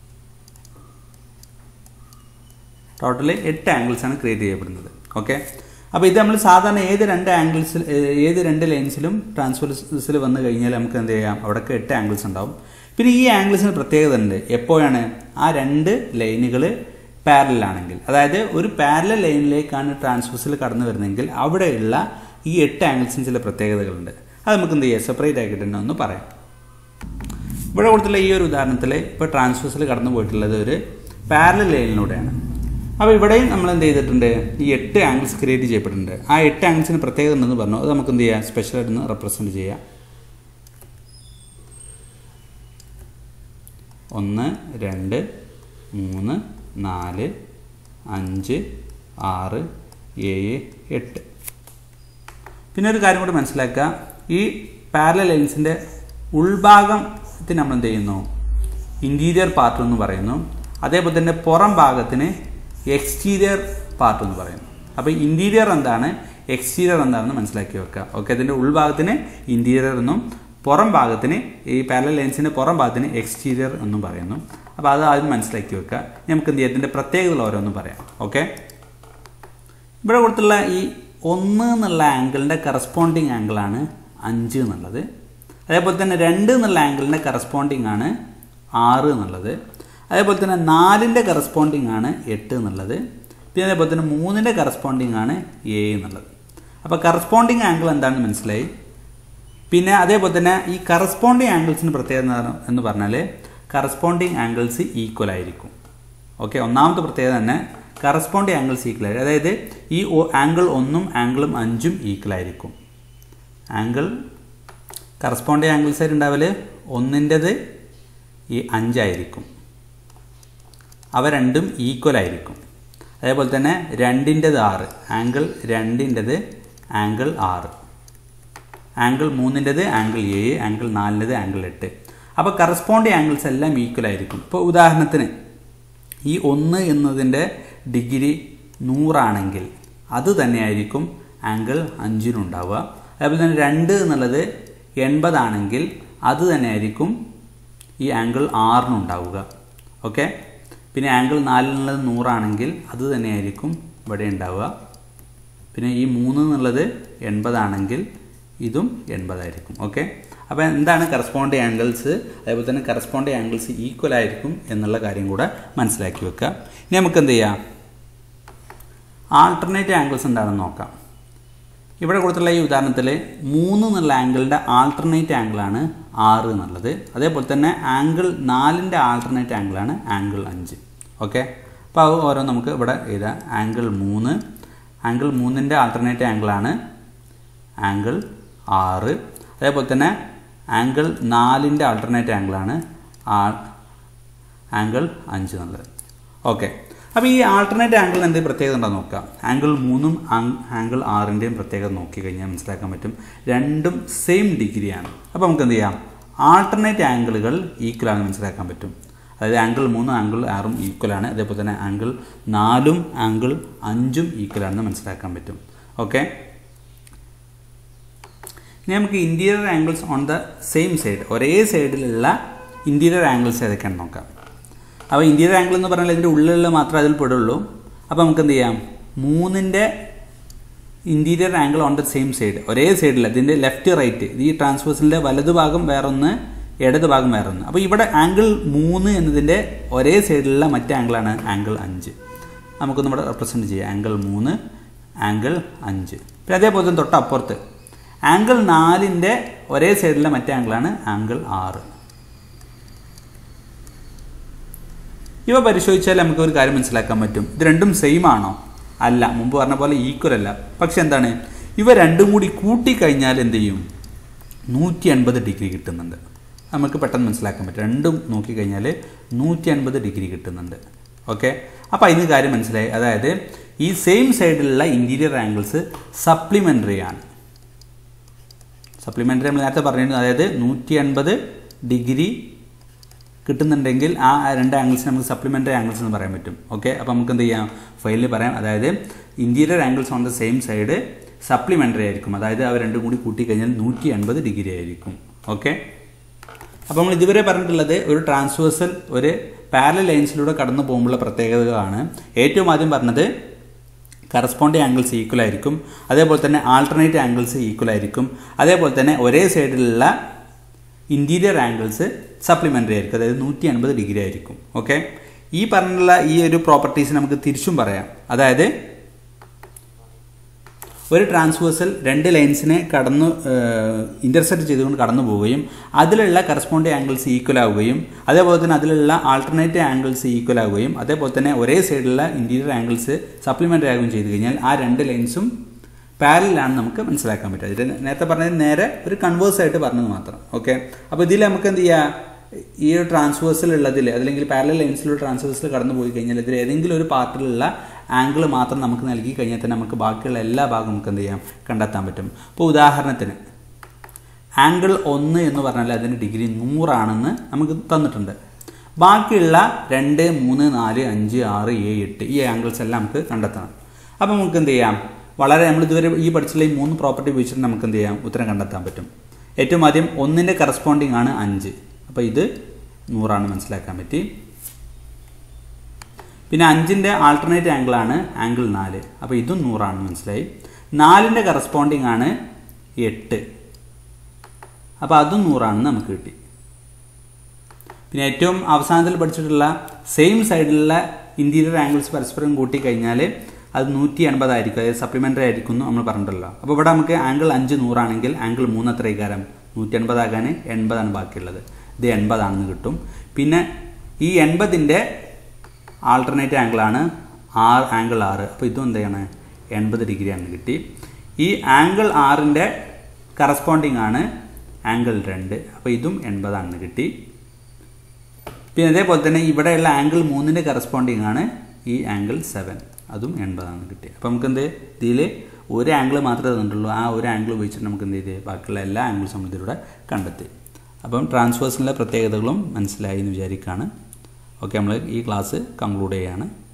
ടോട്ടൽ 8 ആംഗിൾസാണ് ക്രിയേറ്റ് ചെയ്യപ്പെടുന്നത്. ഓക്കെ, അപ്പോൾ ഇത് നമ്മൾ സാധാരണ ഏത് രണ്ട് ലൈൻസിലും ട്രാൻസ്വേഴ്സിൽ വന്നു കഴിഞ്ഞാൽ നമുക്ക് എന്ത് ചെയ്യാം, അവിടെയൊക്കെ 8 ആംഗിൾസ് ഉണ്ടാവും. പിന്നെ ഈ ആംഗിൾസിന് പ്രത്യേകത ഉണ്ട്. എപ്പോഴാണ് ആ രണ്ട് ലൈനുകൾ പാരലാണെങ്കിൽ, അതായത് ഒരു പാരലൽ ലൈനിലേക്കാണ് ട്രാൻസ്വേഴ്സിൽ കടന്നു വരുന്നതെങ്കിൽ അവിടെയുള്ള ഈ 8 ആംഗിൾസിന് ചില പ്രത്യേകതകളുണ്ട്. അത് നമുക്ക് എന്ത് ചെയ്യാം, സെപ്പറേറ്റ് ആക്കിയിട്ടുണ്ട് ഒന്ന് പറയാം. ഇവിടെ കൊടുത്തുള്ള ഈ ഒരു ഉദാഹരണത്തിൽ ഇപ്പോൾ ട്രാൻസ്വേഴ്സിൽ കടന്നു പോയിട്ടുള്ളത് ഒരു പാരലൽ ലൈനിലൂടെയാണ്. അപ്പോൾ ഇവിടെയും നമ്മൾ എന്ത് ചെയ്തിട്ടുണ്ട്, ഈ 8 ആംഗിൾസ് ക്രിയേറ്റ് ചെയ്യപ്പെട്ടിട്ടുണ്ട്. ആ 8 ആംഗിൾസിന് പ്രത്യേകത ഉണ്ടെന്ന് പറഞ്ഞു. അത് നമുക്ക് എന്ത് ചെയ്യാം, സ്പെഷ്യലായിട്ടൊന്ന് റെപ്രസെൻറ്റ് ചെയ്യാം. 1, 2, 3, 4, 5, 6, 7, 8. പിന്നെ ഒരു കാര്യം കൂടി മനസ്സിലാക്കുക, ഈ പാരലൽ ലൈൻസിൻ്റെ ഉൾഭാഗത്തിന് നമ്മൾ എന്ത് ചെയ്യുന്നു, ഇൻറ്റീരിയർ പാർട്ട് എന്ന് പറയുന്നു. അതേപോലെ തന്നെ പുറം ഭാഗത്തിന് എക്സ്റ്റീരിയർ പാർട്ട് എന്ന് പറയുന്നു. അപ്പോൾ ഇൻറ്റീരിയർ എന്താണ്, എക്സ്റ്റീരിയർ എന്താണെന്ന് മനസ്സിലാക്കി വെക്കുക. ഓക്കെ, അതിൻ്റെ ഉൾഭാഗത്തിന് ഇൻറ്റീരിയർ എന്നും പുറം ഭാഗത്തിന്, ഈ പാരലൽ ലൈൻസിൻ്റെ പുറം ഭാഗത്തിന് എക്സ്റ്റീരിയർ എന്നും പറയുന്നു. അപ്പോൾ അത് ആദ്യം മനസ്സിലാക്കി വെക്കുക. നമുക്ക് എന്ത് ചെയ്യാം, ഇതിൻ്റെ പ്രത്യേകതകൾ ഓരോന്നും പറയാം. ഓക്കെ, ഇവിടെ കൊടുത്തുള്ള ഈ 1 എന്നുള്ള ആംഗിളിൻ്റെ കറസ്പോണ്ടിങ് ആംഗിളാണ് 5 എന്നുള്ളത്. അതേപോലെ തന്നെ 2 എന്നുള്ള ആംഗിളിൻ്റെ കറസ്പോണ്ടിങ് ആണ് 6 എന്നുള്ളത്. അതേപോലെ തന്നെ 4ൻ്റെ കറസ്പോണ്ടിങ് ആണ് 8 എന്നുള്ളത്. പിന്നെ അതേപോലെ തന്നെ 3ൻ്റെ കറസ്പോണ്ടിങ് ആണ് 7 എന്നുള്ളത്. അപ്പോൾ കറസ്പോണ്ടിങ് ആംഗിൾ എന്താണെന്ന് മനസ്സിലായി. പിന്നെ അതേപോലെ തന്നെ ഈ കറസ്പോണ്ടിങ് ആംഗിൾസിന് പ്രത്യേകത എന്ന് പറഞ്ഞാൽ കറസ്പോണ്ടിങ് ആംഗിൾസ് ഈക്വൽ ആയിരിക്കും. ഓക്കെ, ഒന്നാമത്തെ പ്രത്യേകത തന്നെ കറസ്പോണ്ടിങ് ആംഗിൾസ് ഈക്വൽ ആയിരിക്കും. അതായത് ഈ ആംഗിൾ 1ഉം ആംഗിളും 5ഉം ഈക്വൽ ആയിരിക്കും. കറസ്പോണ്ടിങ് ആംഗിൾസ് ആയിട്ട് ഉണ്ടാവല് 1ൻ്റെത് ഈ 5 ആയിരിക്കും. അവ രണ്ടും ഈക്വൽ ആയിരിക്കും. അതേപോലെ തന്നെ 2ൻ്റെത് 6, ആംഗിൾ 2ൻ്റെത് ആംഗിൾ 6, ആംഗിൾ 3ൻ്റെത് ആംഗിൾ 7, ആംഗിൾ 4ൻ്റെത് ആംഗിൾ 8. അപ്പോൾ കറസ്പോണ്ടിങ് ആംഗിൾസ് എല്ലാം ഈക്വൽ ആയിരിക്കും. ഇപ്പോൾ ഉദാഹരണത്തിന് ഈ 1 എന്നതിൻ്റെ ഡിഗ്രി 100 ആണെങ്കിൽ അത് തന്നെയായിരിക്കും ആംഗിൾ 5-നുണ്ടാവുക. അതേപോലെ തന്നെ 2 എന്നുള്ളത് 80 ആണെങ്കിൽ അത് തന്നെയായിരിക്കും ഈ ആംഗിൾ 6-നുണ്ടാവുക. ഓക്കെ, പിന്നെ ആംഗിൾ 4 എന്നുള്ളത് 100 ആണെങ്കിൽ അത് തന്നെയായിരിക്കും ഇവിടെ ഉണ്ടാവുക. പിന്നെ ഈ 3 എന്നുള്ളത് 80 ആണെങ്കിൽ ഇതും 80 ആയിരിക്കും. ഓക്കെ, അപ്പോൾ എന്താണ് കറസ്പോണ്ടിങ് ആംഗിൾസ്, അതേപോലെ തന്നെ കറസ്പോണ്ടിങ് ആംഗിൾസ് ഈക്വൽ ആയിരിക്കും എന്നുള്ള കാര്യം കൂടെ മനസ്സിലാക്കി വെക്കുക. ഇനി നമുക്ക് എന്ത് ചെയ്യാം, ആൾട്ടർനേറ്റ് ആംഗിൾസ് എന്താണെന്ന് നോക്കാം. ഇവിടെ കൊടുത്തുള്ള ഈ ഉദാഹരണത്തിൽ 3 എന്നുള്ള ആംഗിളിൻ്റെ ആൾട്ടർനേറ്റ് ആംഗിളാണ് 6 എന്നുള്ളത്. അതേപോലെ തന്നെ ആംഗിൾ 4ൻ്റെ ആൾട്ടർനേറ്റ് ആംഗിളാണ് ആംഗിൾ 5. ഓക്കെ, അപ്പോൾ അത് ഓരോ നമുക്ക് ഇവിടെ എഴുതാം. ആംഗിൾ 3ൻ്റെ ആൾട്ടർനേറ്റ് ആംഗിളാണ് ആംഗിൾ 6. അതേപോലെ തന്നെ ആംഗിൾ 4ൻ്റെ ആൾട്ടർനേറ്റ് ആംഗിളാണ് ആംഗിൾ 5 എന്നുള്ളത്. ഓക്കെ, അപ്പോൾ ഈ ആൾട്ടർനേറ്റ് ആംഗിളിന് എന്തെങ്കിലും പ്രത്യേകത ഉണ്ടോ നോക്കാം. ആംഗിൾ 3ഉം ആംഗിൾ 6ൻ്റെയും പ്രത്യേകത നോക്കിക്കഴിഞ്ഞാൽ മനസ്സിലാക്കാൻ പറ്റും, രണ്ടും സെയിം ഡിഗ്രിയാണ്. അപ്പോൾ നമുക്ക് എന്ത് ചെയ്യാം, ആൾട്ടർനേറ്റ് ആംഗിളുകൾ ഈക്വൽ ആണെന്ന് മനസ്സിലാക്കാൻ പറ്റും. അതായത് ആംഗിൾ 3ഉം ആംഗിൾ 6ഉം ഈക്വലാണ്. അതേപോലെ തന്നെ ആംഗിൾ 4ഉം ആംഗിൾ 5ഉം ഈക്വലാണെന്ന് മനസ്സിലാക്കാൻ പറ്റും. ഓക്കെ, ഇനി നമുക്ക് interior angles on the same side, ഒരേ സൈഡിലുള്ള ഇൻറ്റീരിയർ ആംഗിൾസ് ഏതൊക്കെയാണെന്ന് നോക്കാം. അപ്പോൾ ഇൻറ്റീരിയർ ആംഗിൾ എന്ന് പറഞ്ഞാൽ ഇതിൻ്റെ ഉള്ളിലുള്ള മാത്രമേ അതിൽ പെടുള്ളൂ. അപ്പോൾ നമുക്ക് എന്ത് ചെയ്യാം, 3ൻ്റെ interior angle on the same side, ഒരേ സൈഡിൽ ഇതിൻ്റെ ലെഫ്റ്റ് റൈറ്റ്, ഈ ട്രാൻസ്വേഴ്സിൻ്റെ വലതു ഭാഗം വേറൊന്ന്, ഇടത് ഭാഗം വേറൊന്ന്. അപ്പോൾ ഇവിടെ ആംഗിൾ 3 എന്നതിൻ്റെ ഒരേ സൈഡിലുള്ള മറ്റേ ആംഗിളാണ് ആംഗിൾ 5. നമുക്കൊന്ന് ഇവിടെ റെപ്രസെൻറ്റ് ചെയ്യാം. Angle 3, angle 5. പിന്നെ അതേപോലെ തന്നെ തൊട്ടപ്പുറത്ത് ആംഗിൾ 4ൻ്റെ ഒരേ സൈഡിലെ മറ്റേ ആംഗിളാണ് ആംഗിൾ 6. ഇവ പരിശോധിച്ചാൽ നമുക്ക് ഒരു കാര്യം മനസ്സിലാക്കാൻ പറ്റും. ഇത് രണ്ടും സെയിം ആണോ? അല്ല. മുമ്പ് പറഞ്ഞ പോലെ ഈക്വൽ അല്ല. പക്ഷെ എന്താണ്, ഇവ രണ്ടും കൂടി കൂട്ടിക്കഴിഞ്ഞാൽ എന്ത് ചെയ്യും? 180 ഡിഗ്രി കിട്ടുന്നുണ്ട്. നമുക്ക് പെട്ടെന്ന് മനസ്സിലാക്കാൻ പറ്റും. രണ്ടും നോക്കിക്കഴിഞ്ഞാൽ 180 ഡിഗ്രി കിട്ടുന്നുണ്ട്. ഓക്കെ, അപ്പോൾ അതിന് കാര്യം മനസ്സിലായി. അതായത് ഈ സെയിം സൈഡിലുള്ള ഇൻറ്റീരിയർ ആംഗിൾസ് സപ്ലിമെൻ്ററി ആണ്. സപ്ലിമെൻ്ററി നമ്മൾ നേരത്തെ പറഞ്ഞിരുന്നു. അതായത് 180 ഡിഗ്രി കിട്ടുന്നുണ്ടെങ്കിൽ ആ രണ്ട് ആംഗിൾസിന് നമുക്ക് സപ്ലിമെൻ്ററി ആംഗിൾസ് എന്ന് പറയാൻ പറ്റും. ഓക്കെ, അപ്പോൾ നമുക്ക് എന്ത് ചെയ്യാം, ഫൈലിൽ പറയാം. അതായത് interior angles on the same side supplementary ആയിരിക്കും. അതായത് അവർ രണ്ടും കൂടി കൂട്ടിക്കഴിഞ്ഞാൽ 180 ഡിഗ്രി ആയിരിക്കും. ഓക്കെ, അപ്പോൾ നമ്മൾ ഇതുവരെ പറഞ്ഞിട്ടുള്ളത് ഒരു ട്രാൻസ്വേഴ്സൽ ഒരു പാരലൽ ലൈൻസിലൂടെ കടന്നു പോകുമ്പോഴുള്ള പ്രത്യേകതകളാണ്. ഏറ്റവും ആദ്യം പറഞ്ഞത് കറസ്പോണ്ടിങ് ആംഗിൾസ് ഈക്വൽ ആയിരിക്കും. അതേപോലെ തന്നെ ആൾട്ടർനേറ്റ് ആംഗിൾസ് ഈക്വൽ ആയിരിക്കും. അതേപോലെ തന്നെ ഒരേ സൈഡിലുള്ള ഇൻറ്റീരിയർ ആംഗിൾസ് സപ്ലിമെൻ്ററി ആയിരിക്കും. അതായത് 180 ഡിഗ്രി ആയിരിക്കും. ഓക്കെ, ഈ പറഞ്ഞുള്ള ഈ ഒരു പ്രോപ്പർട്ടീസ് നമുക്ക് തിരിച്ചും പറയാം. അതായത് ഒരു ട്രാൻസ്വേഴ്സൽ രണ്ട് ലൈൻസിനെ ഇൻ്റർസെക്റ്റ് ചെയ്തുകൊണ്ട് കടന്നു പോവുകയും അതിലുള്ള കറസ്പോണ്ടിങ് ആംഗിൾസ് ഈക്വൽ ആവുകയും അതേപോലെ തന്നെ അതിലുള്ള ആൾട്ടർനേറ്റീവ് ആംഗിൾസ് ഈക്വൽ ആവുകയും അതേപോലെ തന്നെ ഒരേ സൈഡിലുള്ള ഇൻറ്റീരിയർ ആംഗിൾസ് സപ്ലിമെൻ്ററി ആവുകയും ചെയ്തു കഴിഞ്ഞാൽ ആ രണ്ട് ലൈൻസും പാരലാണ് നമുക്ക് മനസ്സിലാക്കാൻ പറ്റുക. ഇത് നേരത്തെ പറഞ്ഞത് നേരെ ഒരു കൺവേഴ്സ് ആയിട്ട് പറഞ്ഞത് മാത്രം. ഓക്കെ, അപ്പോൾ ഇതിൽ നമുക്ക് എന്ത് ചെയ്യാം, ഈ ഒരു ട്രാൻസ്വേഴ്സിൽ ഉള്ളതിൽ അല്ലെങ്കിൽ പാരലൽ ലൈൻസിലുള്ള ട്രാൻസ്വേഴ്സിൽ കടന്നു പോയി കഴിഞ്ഞാൽ ഇതിൽ ഏതെങ്കിലും ഒരു പാർട്ടിലുള്ള ആംഗിൾ മാത്രം നമുക്ക് നൽകി കഴിഞ്ഞാൽ തന്നെ നമുക്ക് ബാക്കിയുള്ള എല്ലാ ഭാഗവും നമുക്ക് എന്ത് ചെയ്യാം, കണ്ടെത്താൻ പറ്റും. ഇപ്പോൾ ഉദാഹരണത്തിന് ആംഗിൾ 1 എന്ന് പറഞ്ഞാൽ അതിന് ഡിഗ്രി 100 ആണെന്ന് നമുക്ക് തന്നിട്ടുണ്ട്. ബാക്കിയുള്ള 2, 3, 4, 5, 6, 7, 8 ഈ ആംഗിൾസ് എല്ലാം നമുക്ക് കണ്ടെത്തണം. അപ്പോൾ നമുക്ക് എന്ത് ചെയ്യാം, വളരെ നമ്മൾ ഇതുവരെ ഈ പഠിച്ചുള്ള ഈ 3 പ്രോപ്പർട്ടി ഉപയോഗിച്ചിട്ട് നമുക്ക് എന്ത് ചെയ്യാം, ഉത്തരം കണ്ടെത്താൻ പറ്റും. ഏറ്റവും ആദ്യം 1ൻ്റെ കറസ്പോണ്ടിങ് ആണ് 5. അപ്പോൾ ഇത് 100 ആണ് മനസ്സിലാക്കാൻ പറ്റി. പിന്നെ 5ൻ്റെ ആൾട്ടർനേറ്റ് ആംഗിളാണ് ആംഗിൾ 4. അപ്പോൾ ഇതും 100 ആണ് മനസ്സിലായി. 4ൻ്റെ കറസ്പോണ്ടിങ് ആണ് 8. അപ്പോൾ അതും 100 ആണെന്ന് നമുക്ക് കിട്ടി. പിന്നെ ഏറ്റവും അവസാനത്തിൽ പഠിച്ചിട്ടുള്ള സെയിം സൈഡിലുള്ള ഇൻറ്റീരിയർ ആംഗിൾസ് പരസ്പരം കൂട്ടിക്കഴിഞ്ഞാൽ അത് 180 ആയിരിക്കും. അതായത് സപ്ലിമെൻ്ററി ആയിരിക്കും എന്ന് നമ്മൾ പറഞ്ഞിട്ടുള്ളൂ. അപ്പോൾ ഇവിടെ നമുക്ക് ആംഗിൾ 5 100 ആണെങ്കിൽ ആംഗിൾ 3 എത്ര ഇക്കാരം 180 ആകാൻ 80 ആണ് ബാക്കിയുള്ളത്. ഇത് 80 ആണെന്ന് കിട്ടും. പിന്നെ ഈ 80ൻ്റെ ആൾട്ടർനേറ്റ് ആംഗിളാണ് ആംഗിൾ 6. അപ്പോൾ ഇതും എന്താണ് 80 ഡിഗ്രി ആണെന്ന് കിട്ടി. ഈ ആംഗിൾ 6ൻ്റെ കറസ്പോണ്ടിങ് ആണ് ആംഗിൾ 2. അപ്പോൾ ഇതും 80 ആണെന്ന് കിട്ടി. പിന്നെ അതേപോലെ തന്നെ ഇവിടെയുള്ള ആംഗിൾ 3ൻ്റെ കറസ്പോണ്ടിങ് ആണ് ഈ ആംഗിൾ 7. അതും 80 ആണെന്ന് കിട്ടി. അപ്പോൾ നമുക്ക് എന്ത് ഇതിൽ ഒരു ആംഗിൾ മാത്രമേ തന്നിട്ടുള്ളൂ. ആ ഒരു ആംഗിൾ ഉപയോഗിച്ചിട്ട് നമുക്ക് എന്ത് ചെയ്ത് ബാക്കിയുള്ള എല്ലാ ആംഗിൾസും നമ്മൾ ഇതിലൂടെ കണ്ടെത്തി. അപ്പം ട്രാൻസ്വേഴ്സിൻ്റെ പ്രത്യേകതകളും മനസ്സിലായി എന്ന് വിചാരിക്കുകയാണ്. ഓക്കെ, നമ്മൾ ഈ ക്ലാസ് കൺക്ലൂഡ് ചെയ്യുകയാണ്.